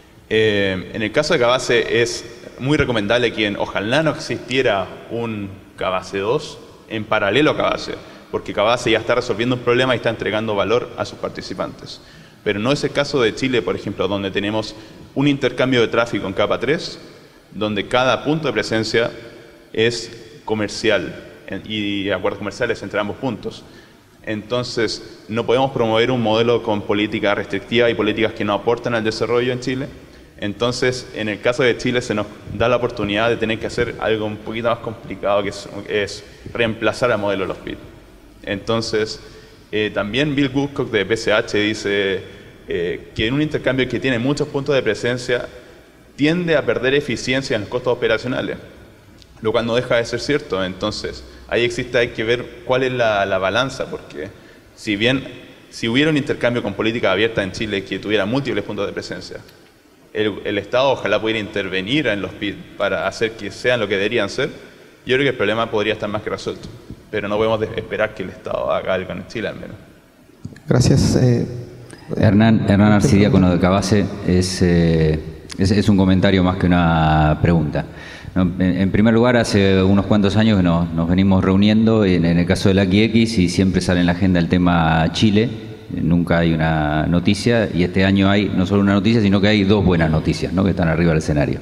Eh, en el caso de Cabase es muy recomendable que ojalá no existiera un Cabase dos en paralelo a Cabase, porque Cabase ya está resolviendo un problema y está entregando valor a sus participantes. Pero no es el caso de Chile, por ejemplo, donde tenemos un intercambio de tráfico en capa tres, donde cada punto de presencia es comercial y acuerdos comerciales entre ambos puntos. Entonces, no podemos promover un modelo con política restrictiva y políticas que no aportan al desarrollo en Chile. Entonces, en el caso de Chile se nos da la oportunidad de tener que hacer algo un poquito más complicado, que es, es reemplazar al modelo de los P I D. Entonces, eh, también Bill Woodcock de P C H dice eh, que en un intercambio que tiene muchos puntos de presencia tiende a perder eficiencia en los costos operacionales, lo cual no deja de ser cierto. Entonces, ahí existe, hay que ver cuál es la, la balanza, porque si bien, si hubiera un intercambio con política abierta en Chile que tuviera múltiples puntos de presencia, el, el Estado ojalá pudiera intervenir en los P I D para hacer que sean lo que deberían ser, yo creo que el problema podría estar más que resuelto, pero no podemos esperar que el Estado haga algo en Chile al menos. Gracias. Eh, Hernán, Hernán Arcidiácono de Cabase, es, eh, es, es un comentario más que una pregunta. En primer lugar, hace unos cuantos años que nos, nos venimos reuniendo en, en el caso del A Q X y siempre sale en la agenda el tema Chile, nunca hay una noticia y este año hay no solo una noticia, sino que hay dos buenas noticias, ¿no?, que están arriba del escenario.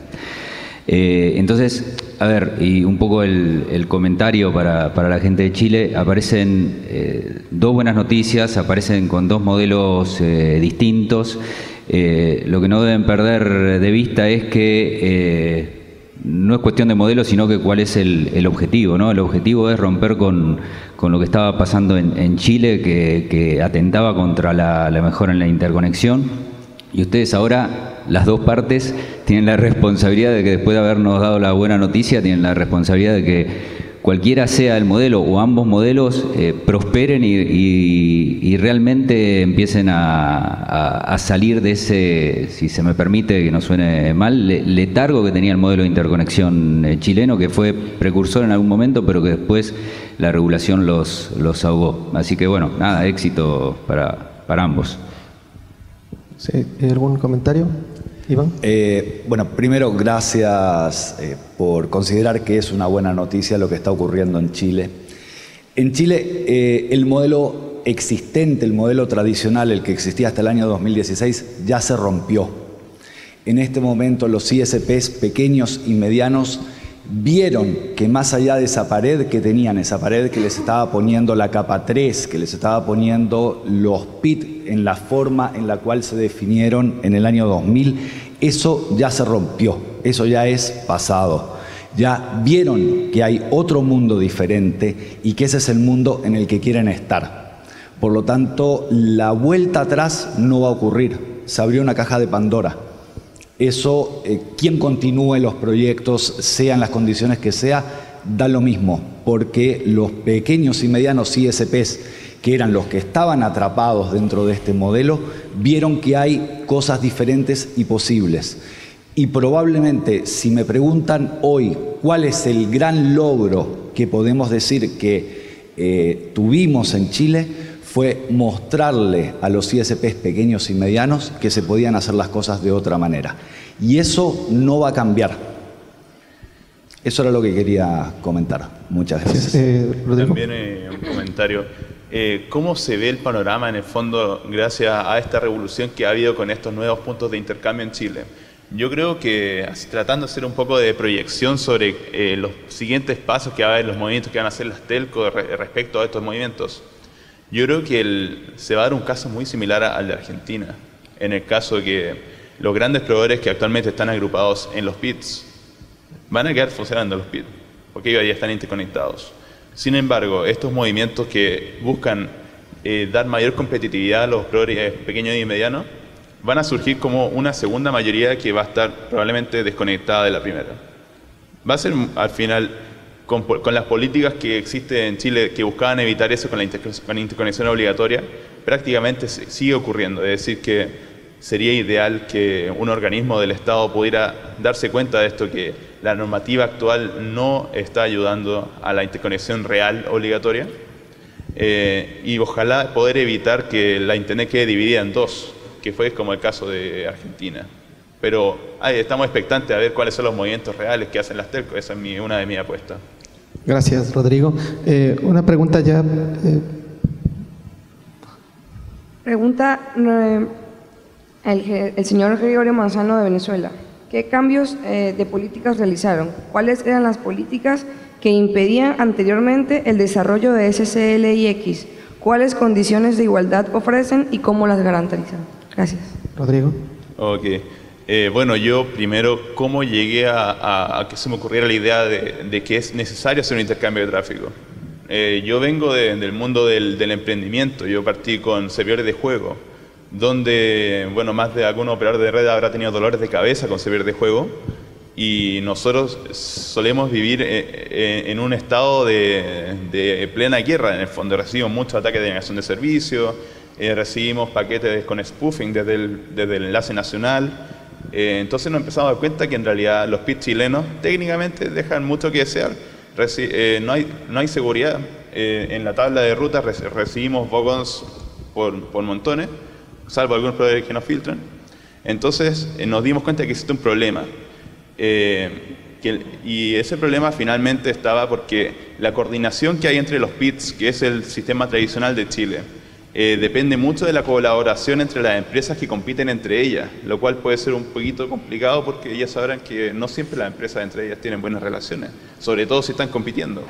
Eh, entonces, a ver, y un poco el, el comentario para, para la gente de Chile, aparecen eh, dos buenas noticias, aparecen con dos modelos eh, distintos. Eh, lo que no deben perder de vista es que eh, no es cuestión de modelo, sino que cuál es el, el objetivo, ¿no? El objetivo es romper con, con lo que estaba pasando en, en Chile, que, que atentaba contra la, la mejora en la interconexión. Y ustedes ahora, las dos partes, tienen la responsabilidad de que después de habernos dado la buena noticia, tienen la responsabilidad de que cualquiera sea el modelo o ambos modelos eh, prosperen y, y, y realmente empiecen a, a, a salir de ese, si se me permite que no suene mal, le, letargo que tenía el modelo de interconexión eh, chileno, que fue precursor en algún momento, pero que después la regulación los, los ahogó. Así que bueno, nada, éxito para, para ambos. Sí, ¿algún comentario, Iván? Eh, bueno, primero, gracias eh, por considerar que es una buena noticia lo que está ocurriendo en Chile. En Chile, eh, el modelo existente, el modelo tradicional, el que existía hasta el año dos mil dieciséis, ya se rompió. En este momento, los I S Ps pequeños y medianos vieron que más allá de esa pared que tenían, esa pared que les estaba poniendo la capa tres, que les estaba poniendo los P I D en la forma en la cual se definieron en el año dos mil, eso ya se rompió, eso ya es pasado. Ya vieron que hay otro mundo diferente y que ese es el mundo en el que quieren estar. Por lo tanto, la vuelta atrás no va a ocurrir. Se abrió una caja de Pandora. Eso, eh, quien continúe los proyectos, sean las condiciones que sea, da lo mismo, porque los pequeños y medianos I S Ps, que eran los que estaban atrapados dentro de este modelo, vieron que hay cosas diferentes y posibles. Y probablemente, si me preguntan hoy cuál es el gran logro que podemos decir que eh, tuvimos en Chile, fue mostrarle a los I S Ps pequeños y medianos que se podían hacer las cosas de otra manera. Y eso no va a cambiar. Eso era lo que quería comentar. Muchas gracias. Eh, También eh, un comentario. Eh, ¿Cómo se ve el panorama en el fondo gracias a esta revolución que ha habido con estos nuevos puntos de intercambio en Chile? Yo creo que así, tratando de hacer un poco de proyección sobre eh, los siguientes pasos que va a haber, los movimientos que van a hacer las telcos re respecto a estos movimientos, yo creo que el, se va a dar un caso muy similar al de Argentina, en el caso de que los grandes proveedores que actualmente están agrupados en los P I Ts van a quedar funcionando los P I T, porque ellos ya están interconectados. Sin embargo, estos movimientos que buscan eh, dar mayor competitividad a los proveedores pequeños y medianos van a surgir como una segunda mayoría que va a estar probablemente desconectada de la primera. Va a ser al final, con, con las políticas que existen en Chile que buscaban evitar eso con la, inter, con la interconexión obligatoria, prácticamente sigue ocurriendo. Es decir, que sería ideal que un organismo del Estado pudiera darse cuenta de esto, que la normativa actual no está ayudando a la interconexión real obligatoria, eh, y ojalá poder evitar que la Internet quede dividida en dos, que fue como el caso de Argentina. Pero ay, estamos expectantes a ver cuáles son los movimientos reales que hacen las telcos. Esa es mi, una de mis apuestas. Gracias, Rodrigo. Eh, una pregunta ya. Eh. Pregunta eh, el, el señor Gregorio Manzano de Venezuela. ¿Qué cambios eh, de políticas realizaron? ¿Cuáles eran las políticas que impedían anteriormente el desarrollo de S C L I X? ¿Cuáles condiciones de igualdad ofrecen y cómo las garantizan? Gracias. Rodrigo. Ok. Eh, bueno, yo primero, ¿cómo llegué a, a, a que se me ocurriera la idea de, de que es necesario hacer un intercambio de tráfico? Eh, yo vengo de, del mundo del, del emprendimiento. Yo partí con servidores de juego, donde, bueno, más de algún operador de red habrá tenido dolores de cabeza con servidores de juego, y nosotros solemos vivir en un estado de, de plena guerra. En el fondo recibimos muchos ataques de denegación de servicio, eh, recibimos paquetes con spoofing desde el, desde el enlace nacional. Eh, entonces nos empezamos a dar cuenta que en realidad los P I T chilenos técnicamente dejan mucho que desear. Reci eh, no, hay, no hay seguridad. Eh, en la tabla de ruta re recibimos bogons por, por montones, salvo algunos proveedores que nos filtran. Entonces eh, nos dimos cuenta que existe un problema. Eh, que, y ese problema finalmente estaba porque la coordinación que hay entre los P I Ts, que es el sistema tradicional de Chile, eh, depende mucho de la colaboración entre las empresas que compiten entre ellas, lo cual puede ser un poquito complicado porque ya sabrán que no siempre las empresas entre ellas tienen buenas relaciones, sobre todo si están compitiendo.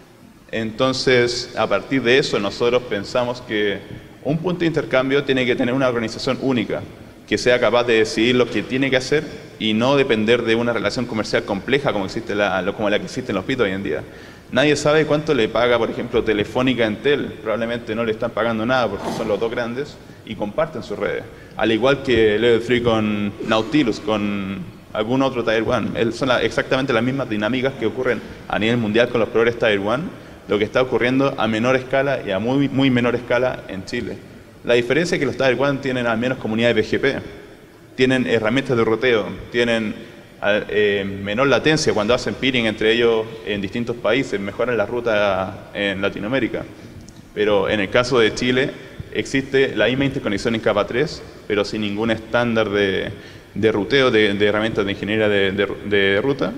Entonces, a partir de eso, nosotros pensamos que un punto de intercambio tiene que tener una organización única, que sea capaz de decidir lo que tiene que hacer y no depender de una relación comercial compleja como, existe la, como la que existe en los P I T hoy en día. Nadie sabe cuánto le paga, por ejemplo, Telefónica a Entel. Probablemente no le están pagando nada porque son los dos grandes y comparten sus redes. Al igual que Level tres con Nautilus, con algún otro Tier uno. Son la, exactamente las mismas dinámicas que ocurren a nivel mundial con los proveedores Tier uno, lo que está ocurriendo a menor escala y a muy, muy menor escala en Chile. La diferencia es que los Tier uno tienen al menos comunidades B G P, tienen herramientas de ruteo, tienen eh, menor latencia cuando hacen peering entre ellos en distintos países, mejoran la ruta en Latinoamérica. Pero en el caso de Chile existe la misma interconexión en capa tres, pero sin ningún estándar de, de ruteo, de, de herramientas de ingeniería de, de, de ruta.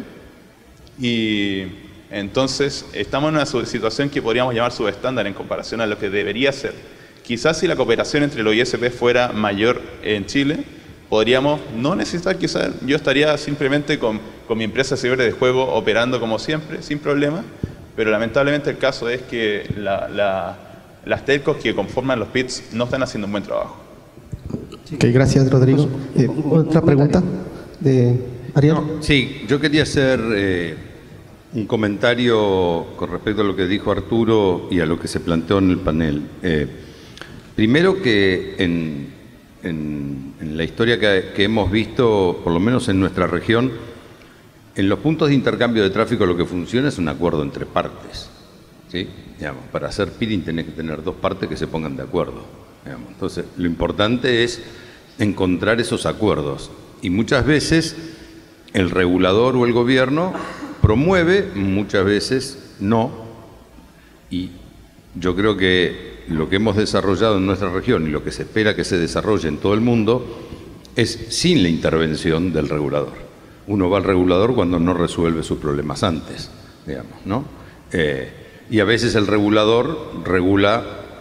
Y entonces estamos en una situación que podríamos llamar subestándar en comparación a lo que debería ser. Quizás si la cooperación entre los I S P fuera mayor en Chile, podríamos no necesitar, quizás yo estaría simplemente con, con mi empresa libre de juego operando como siempre, sin problema, pero lamentablemente el caso es que la, la, las telcos que conforman los P I Ts no están haciendo un buen trabajo. Ok, gracias, Rodrigo. Eh, ¿Otra pregunta de Ariel? No, sí, yo quería hacer eh, un comentario con respecto a lo que dijo Arturo y a lo que se planteó en el panel. Eh, primero que en... En, en la historia que, que hemos visto, por lo menos en nuestra región, en los puntos de intercambio de tráfico lo que funciona es un acuerdo entre partes, ¿sí? Digamos, para hacer peering tenés que tener dos partes que se pongan de acuerdo, digamos. Entonces, lo importante es encontrar esos acuerdos y muchas veces el regulador o el gobierno promueve, muchas veces no, y yo creo que lo que hemos desarrollado en nuestra región y lo que se espera que se desarrolle en todo el mundo es sin la intervención del regulador. Uno va al regulador cuando no resuelve sus problemas antes, digamos, ¿no? Eh, y a veces el regulador regula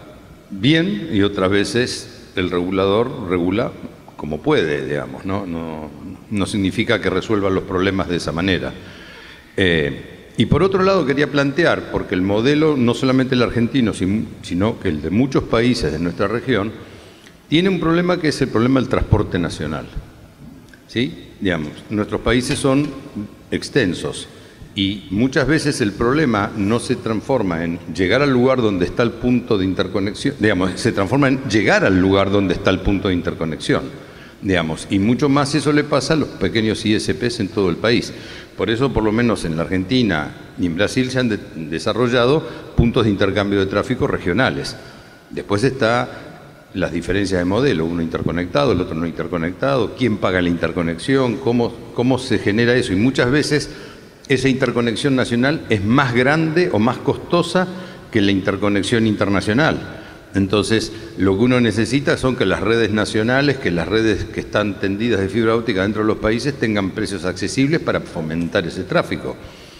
bien y otras veces el regulador regula como puede, digamos, ¿no? No, no significa que resuelva los problemas de esa manera. Eh, y por otro lado quería plantear, porque el modelo, no solamente el argentino, sino que el de muchos países de nuestra región, tiene un problema que es el problema del transporte nacional. ¿Sí? Digamos, nuestros países son extensos y muchas veces el problema no se transforma en llegar al lugar donde está el punto de interconexión, digamos, se transforma en llegar al lugar donde está el punto de interconexión, digamos, y mucho más eso le pasa a los pequeños I S Pes en todo el país. Por eso, por lo menos en la Argentina y en Brasil se han de desarrollado puntos de intercambio de tráfico regionales. Después está las diferencias de modelo, uno interconectado, el otro no interconectado, quién paga la interconexión, cómo, cómo se genera eso. Y muchas veces esa interconexión nacional es más grande o más costosa que la interconexión internacional. Entonces, lo que uno necesita son que las redes nacionales, que las redes que están tendidas de fibra óptica dentro de los países tengan precios accesibles para fomentar ese tráfico.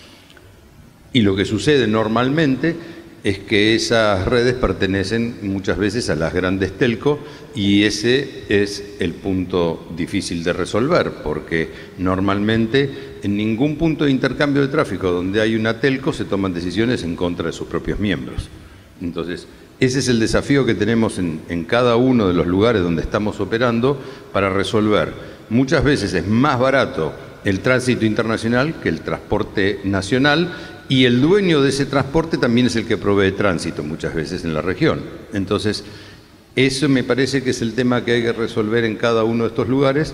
Y lo que sucede normalmente es que esas redes pertenecen muchas veces a las grandes telco y ese es el punto difícil de resolver, porque normalmente en ningún punto de intercambio de tráfico donde hay una telco se toman decisiones en contra de sus propios miembros. Entonces, ese es el desafío que tenemos en, en cada uno de los lugares donde estamos operando para resolver. Muchas veces es más barato el tránsito internacional que el transporte nacional y el dueño de ese transporte también es el que provee tránsito muchas veces en la región. Entonces, eso me parece que es el tema que hay que resolver en cada uno de estos lugares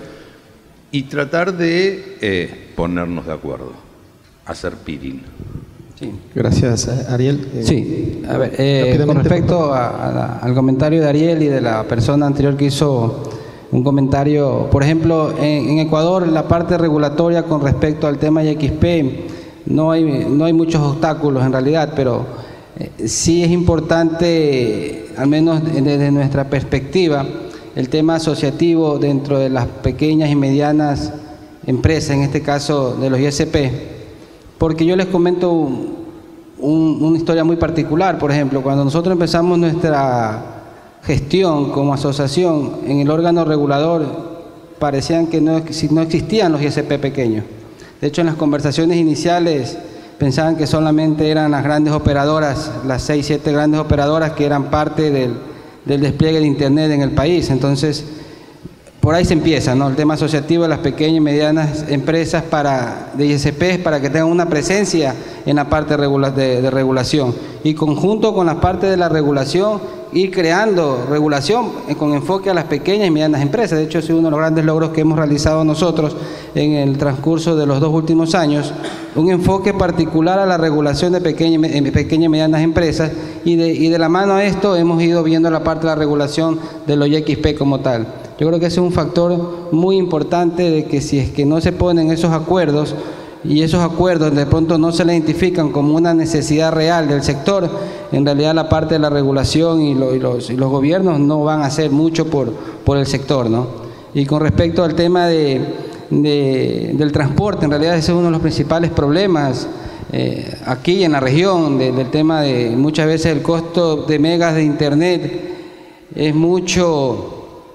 y tratar de eh, ponernos de acuerdo, hacer peering. Sí. Gracias, Ariel. Eh, sí, a ver, eh, con respecto a, a, al comentario de Ariel y de la persona anterior que hizo un comentario, por ejemplo, en, en Ecuador la parte regulatoria con respecto al tema I X P, no hay, no hay muchos obstáculos en realidad, pero eh, sí es importante, al menos desde nuestra perspectiva, el tema asociativo dentro de las pequeñas y medianas empresas, en este caso de los I S P. Porque yo les comento un, un, una historia muy particular. Por ejemplo, cuando nosotros empezamos nuestra gestión como asociación en el órgano regulador, parecían que no, no existían los I S P pequeños. De hecho, en las conversaciones iniciales pensaban que solamente eran las grandes operadoras, las seis, siete grandes operadoras que eran parte del, del despliegue de Internet en el país. Entonces, por ahí se empieza, ¿no? El tema asociativo de las pequeñas y medianas empresas para, de I S P para que tengan una presencia en la parte regula, de, de regulación. Y conjunto con la parte de la regulación, ir creando regulación con enfoque a las pequeñas y medianas empresas. De hecho, ese es uno de los grandes logros que hemos realizado nosotros en el transcurso de los dos últimos años. Un enfoque particular a la regulación de pequeñas, pequeñas y medianas empresas y de, y de la mano a esto hemos ido viendo la parte de la regulación de los I X P como tal. Yo creo que ese es un factor muy importante de que si es que no se ponen esos acuerdos y esos acuerdos de pronto no se le identifican como una necesidad real del sector, en realidad la parte de la regulación y, lo, y, los, y los gobiernos no van a hacer mucho por, por el sector, ¿no? Y con respecto al tema de, de, del transporte, en realidad ese es uno de los principales problemas eh, aquí en la región, de, del tema de muchas veces el costo de megas de internet es mucho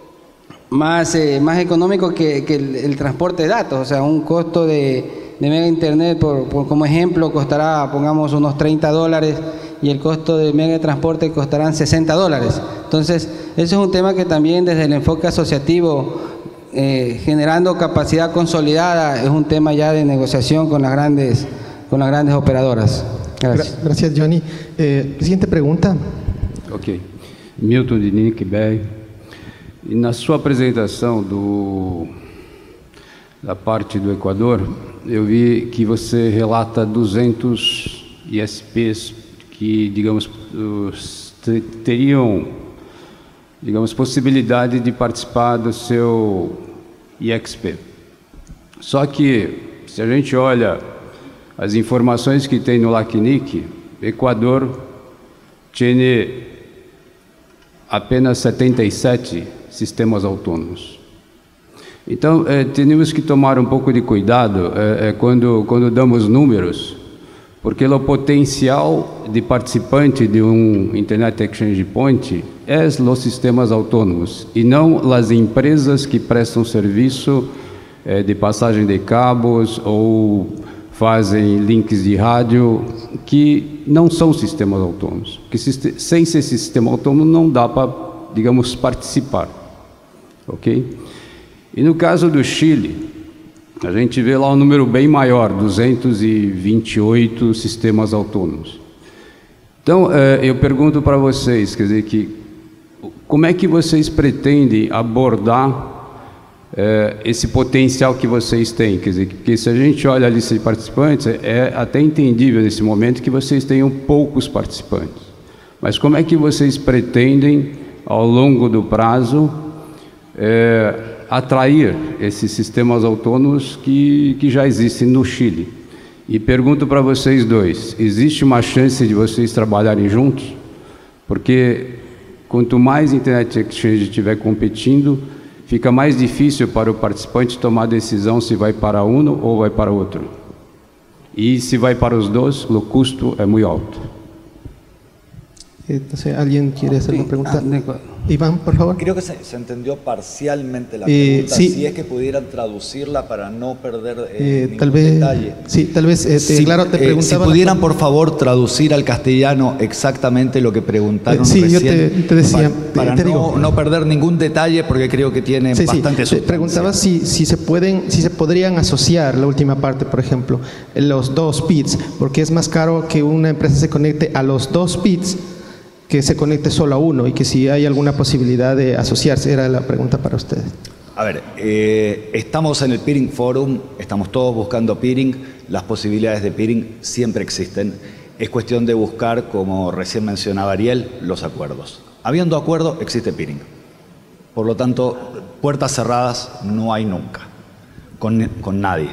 más, eh, más económico que, que el, el transporte de datos. O sea, un costo de, de mega internet, por, por, como ejemplo, costará, pongamos, unos treinta dólares y el costo de mega de transporte costarán sesenta dólares. Entonces, eso es un tema que también desde el enfoque asociativo, eh, generando capacidad consolidada, es un tema ya de negociación con las grandes, con las grandes operadoras. Gracias. Gracias, Johnny. Eh, siguiente pregunta. Ok. Milton de Nickberg. E na sua apresentação do, da parte do Equador, eu vi que você relata duzentos I S Ps que, digamos, teriam, digamos, possibilidade de participar do seu I X P. Só que, se a gente olha as informações que tem no LACNIC, Equador tem apenas setenta e sete sistemas autônomos. Então, eh, temos que tomar um pouco de cuidado eh, eh, quando, quando damos números, porque o potencial de participante de um Internet Exchange Point é os sistemas autônomos e não as empresas que prestam serviço eh, de passagem de cabos ou fazem links de rádio, que não são sistemas autônomos. Porque sem ser sistema autônomo não dá para, digamos, participar. Ok? E no caso do Chile, a gente vê lá um número bem maior, duzentos e vinte e oito sistemas autônomos. Então, eh, eu pergunto para vocês, quer dizer, que, como é que vocês pretendem abordar eh, esse potencial que vocês têm? Quer dizer, porque se a gente olha a lista de participantes, é até entendível nesse momento que vocês tenham poucos participantes. Mas como é que vocês pretendem, ao longo do prazo, eh, atrair esses sistemas autônomos que, que já existem no Chile? E pergunto para vocês dois, existe uma chance de vocês trabalharem juntos? Porque quanto mais Internet Exchange estiver competindo, fica mais difícil para o participante tomar a decisão se vai para um ou vai para outro. E se vai para os dois, o custo é muito alto. Entonces, ¿alguien quiere hacer una pregunta? Iván, por favor. Creo que se, se entendió parcialmente la Eh, pregunta. sí. Si es que pudieran traducirla para no perder eh, Eh, ningún tal vez, detalle. sí, tal vez, eh, te- Si- claro, te eh, si preguntaba. pudieran, por favor, traducir al castellano exactamente lo que preguntaron Eh, sí, yo recién. te- te decía, Para, para te no, digo. no perder ningún detalle, porque creo que tiene Sí, sí, bastante te sustancia. preguntaba si, si se pueden, si se podrían asociar la última parte, por ejemplo, los dos P I Ts, porque es más caro que una empresa se conecte a los dos P I Ts que se conecte solo a uno, y que si hay alguna posibilidad de asociarse. Era la pregunta para ustedes. A ver, eh, estamos en el Peering Forum, estamos todos buscando peering, las posibilidades de peering siempre existen. Es cuestión de buscar, como recién mencionaba Ariel, los acuerdos. Habiendo acuerdo, existe peering. Por lo tanto, puertas cerradas no hay nunca, con, con nadie.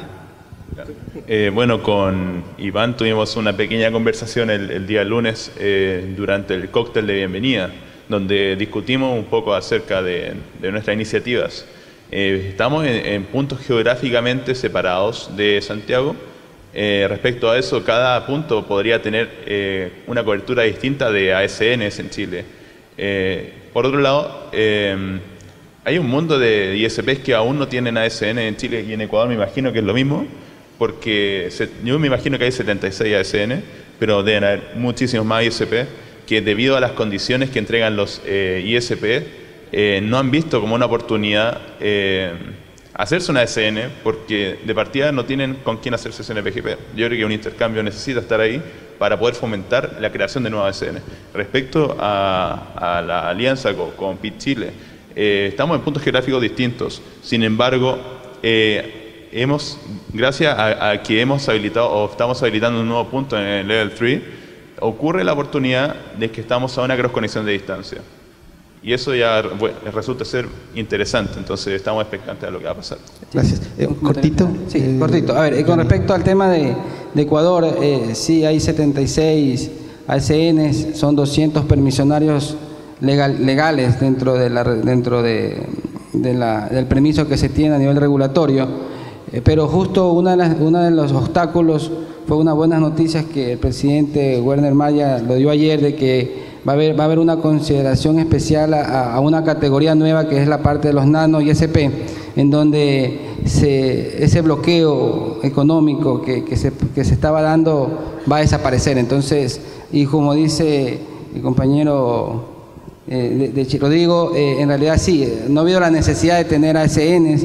Eh, bueno, con Iván tuvimos una pequeña conversación el, el día lunes eh, durante el cóctel de bienvenida, donde discutimos un poco acerca de, de nuestras iniciativas. Eh, estamos en, en puntos geográficamente separados de Santiago. Eh, respecto a eso, cada punto podría tener eh, una cobertura distinta de A S Ns en Chile. Eh, por otro lado, eh, hay un mundo de I S Ps que aún no tienen A S N en Chile, y en Ecuador me imagino que es lo mismo, porque se, yo me imagino que hay setenta y seis A S N, pero deben haber muchísimos más I S P que, debido a las condiciones que entregan los eh, I S P, eh, no han visto como una oportunidad eh, hacerse una A S N, porque de partida no tienen con quién hacerse S N P G P. Yo creo que un intercambio necesita estar ahí para poder fomentar la creación de nuevas A S N. Respecto a, a la alianza con, con P I T Chile, eh, estamos en puntos geográficos distintos. Sin embargo, eh, hemos, gracias a, a que hemos habilitado o estamos habilitando un nuevo punto en el Level tres, ocurre la oportunidad de que estamos a una cross conexión de distancia. Y eso ya bueno, resulta ser interesante, entonces estamos expectantes de lo que va a pasar. Gracias. Eh, cortito. Sí, Eh, cortito. A ver, eh, con respecto al tema de, de Ecuador, eh, sí hay setenta y seis A S Ns, son doscientos permisionarios legal, legales dentro, de la, dentro de, de la, del permiso que se tiene a nivel regulatorio. Eh, pero justo una de las, uno de los obstáculos fue unas buenas noticias que el presidente Werner Maya lo dio ayer, de que va a haber, va a haber una consideración especial a, a una categoría nueva, que es la parte de los nano I S P, en donde se, ese bloqueo económico que, que, se, que se estaba dando va a desaparecer. Entonces, y como dice el compañero eh, de, de Rodrigo, eh, en realidad sí, no ha habido la necesidad de tener A S Ns,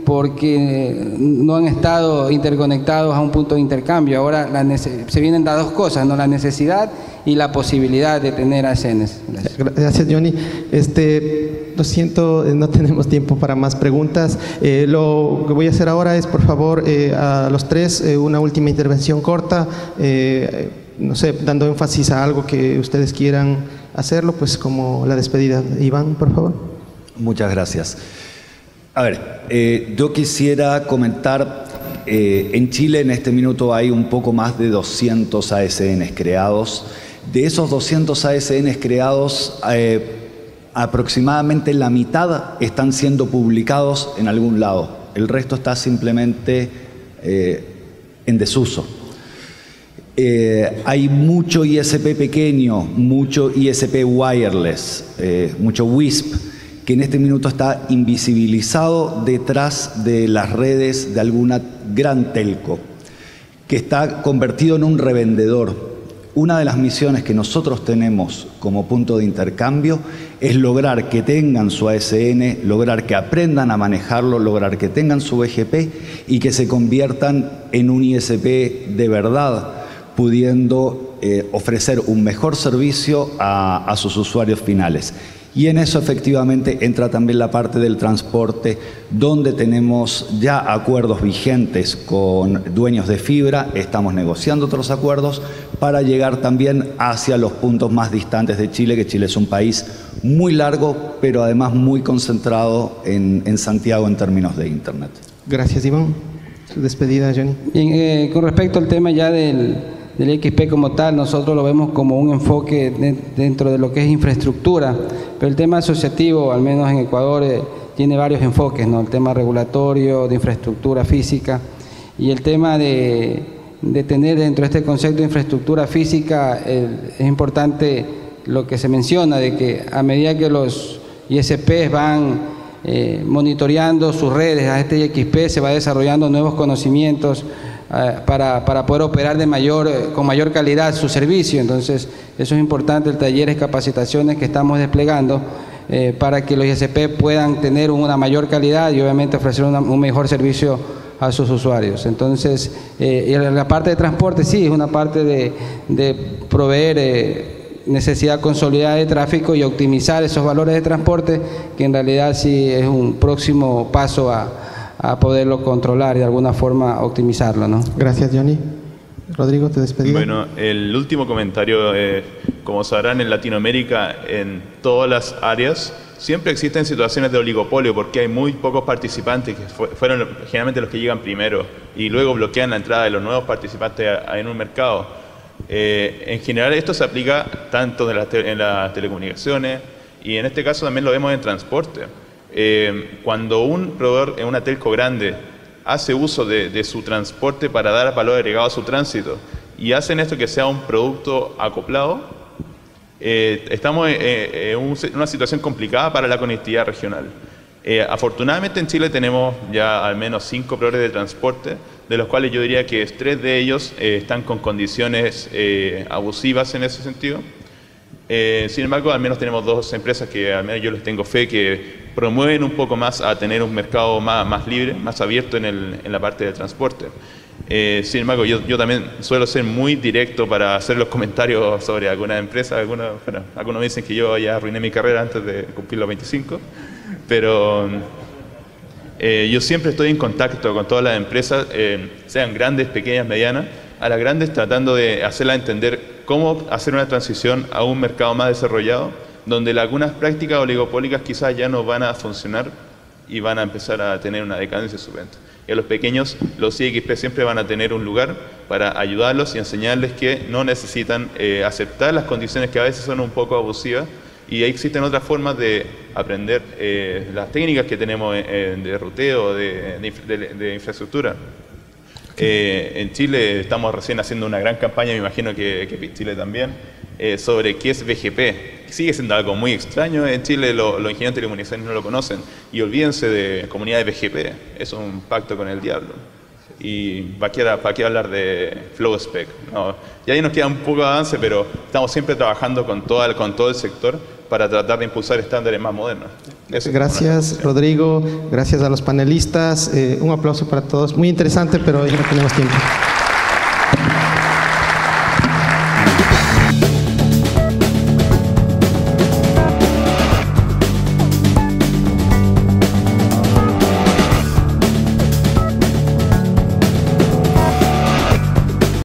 porque no han estado interconectados a un punto de intercambio. Ahora la se vienen las dos cosas, ¿no? La necesidad y la posibilidad de tener A S Ns. Gracias, Gracias Johnny. Este, lo siento, no tenemos tiempo para más preguntas. Eh, lo que voy a hacer ahora es, por favor, eh, a los tres, eh, una última intervención corta, eh, no sé, dando énfasis a algo que ustedes quieran hacerlo, pues como la despedida. Iván, por favor. Muchas gracias. A ver, eh, yo quisiera comentar, eh, en Chile en este minuto hay un poco más de doscientos A S Ns creados. De esos doscientos A S Ns creados, eh, aproximadamente la mitad están siendo publicados en algún lado. El resto está simplemente eh, en desuso. Eh, hay mucho I S P pequeño, mucho I S P wireless, eh, mucho W I S P, que en este minuto está invisibilizado detrás de las redes de alguna gran telco, que está convertido en un revendedor. Una de las misiones que nosotros tenemos como punto de intercambio es lograr que tengan su A S N, lograr que aprendan a manejarlo, lograr que tengan su B G P y que se conviertan en un I S P de verdad, pudiendo eh, ofrecer un mejor servicio a, a sus usuarios finales. Y en eso efectivamente entra también la parte del transporte, donde tenemos ya acuerdos vigentes con dueños de fibra, estamos negociando otros acuerdos para llegar también hacia los puntos más distantes de Chile, que Chile es un país muy largo, pero además muy concentrado en, en Santiago en términos de Internet. Gracias, Iván. Su despedida, Johnny. Bien, eh, con respecto al tema ya del... del X P como tal, nosotros lo vemos como un enfoque de, dentro de lo que es infraestructura, pero el tema asociativo, al menos en Ecuador, eh, tiene varios enfoques, ¿no? El tema regulatorio, de infraestructura física, y el tema de, de tener dentro de este concepto de infraestructura física, el, es importante lo que se menciona, de que a medida que los I S Ps van eh, monitoreando sus redes a este X P, se va desarrollando nuevos conocimientos Para, para poder operar de mayor, con mayor calidad su servicio. Entonces, eso es importante, el talleres, capacitaciones que estamos desplegando eh, para que los I S P puedan tener una mayor calidad y obviamente ofrecer una, un mejor servicio a sus usuarios. Entonces, eh, y la parte de transporte sí, es una parte de, de proveer eh, necesidad consolidada de tráfico y optimizar esos valores de transporte, que en realidad sí es un próximo paso a a poderlo controlar y de alguna forma optimizarlo, ¿no? Gracias, Johnny. Rodrigo, te despedimos. Bueno, el último comentario, eh, como sabrán, en Latinoamérica, en todas las áreas, siempre existen situaciones de oligopolio porque hay muy pocos participantes que fu fueron generalmente los que llegan primero y luego bloquean la entrada de los nuevos participantes a, a, en un mercado. Eh, en general esto se aplica tanto en, la te en las telecomunicaciones y en este caso también lo vemos en transporte. Eh, cuando un proveedor en una telco grande hace uso de, de su transporte para dar valor agregado a su tránsito y hacen esto que sea un producto acoplado, eh, estamos en, en una situación complicada para la conectividad regional. Eh, afortunadamente en Chile tenemos ya al menos cinco proveedores de transporte, de los cuales yo diría que tres de ellos eh, están con condiciones eh, abusivas en ese sentido. Eh, sin embargo, al menos tenemos dos empresas que al menos yo les tengo fe que promueven un poco más a tener un mercado más, más libre, más abierto en, el, en la parte del transporte. Eh, sin embargo, yo, yo también suelo ser muy directo para hacer los comentarios sobre alguna empresa. Alguna, bueno, algunos me dicen que yo ya arruiné mi carrera antes de cumplir los veinticinco, pero eh, yo siempre estoy en contacto con todas las empresas, eh, sean grandes, pequeñas, medianas, a las grandes tratando de hacerlas entender cómo hacer una transición a un mercado más desarrollado, donde algunas prácticas oligopólicas quizás ya no van a funcionar y van a empezar a tener una decadencia en su venta. Y a los pequeños, los I X P siempre van a tener un lugar para ayudarlos y enseñarles que no necesitan eh, aceptar las condiciones que a veces son un poco abusivas, y ahí existen otras formas de aprender eh, las técnicas que tenemos eh, de ruteo, de, de, de, de infraestructura. Eh, en Chile estamos recién haciendo una gran campaña, me imagino que, que Chile también, eh, sobre qué es B G P. Sigue siendo algo muy extraño, en Chile lo, los ingenieros de telecomunicaciones no lo conocen, y olvídense de comunidades B G P, es un pacto con el diablo. Y para qué, para qué hablar de flow spec, ¿no? Y ahí nos queda un poco de avance, pero estamos siempre trabajando con, toda, con todo el sector para tratar de impulsar estándares más modernos. Eso gracias, Rodrigo, gracias a los panelistas, eh, un aplauso para todos, muy interesante, pero ya no tenemos tiempo.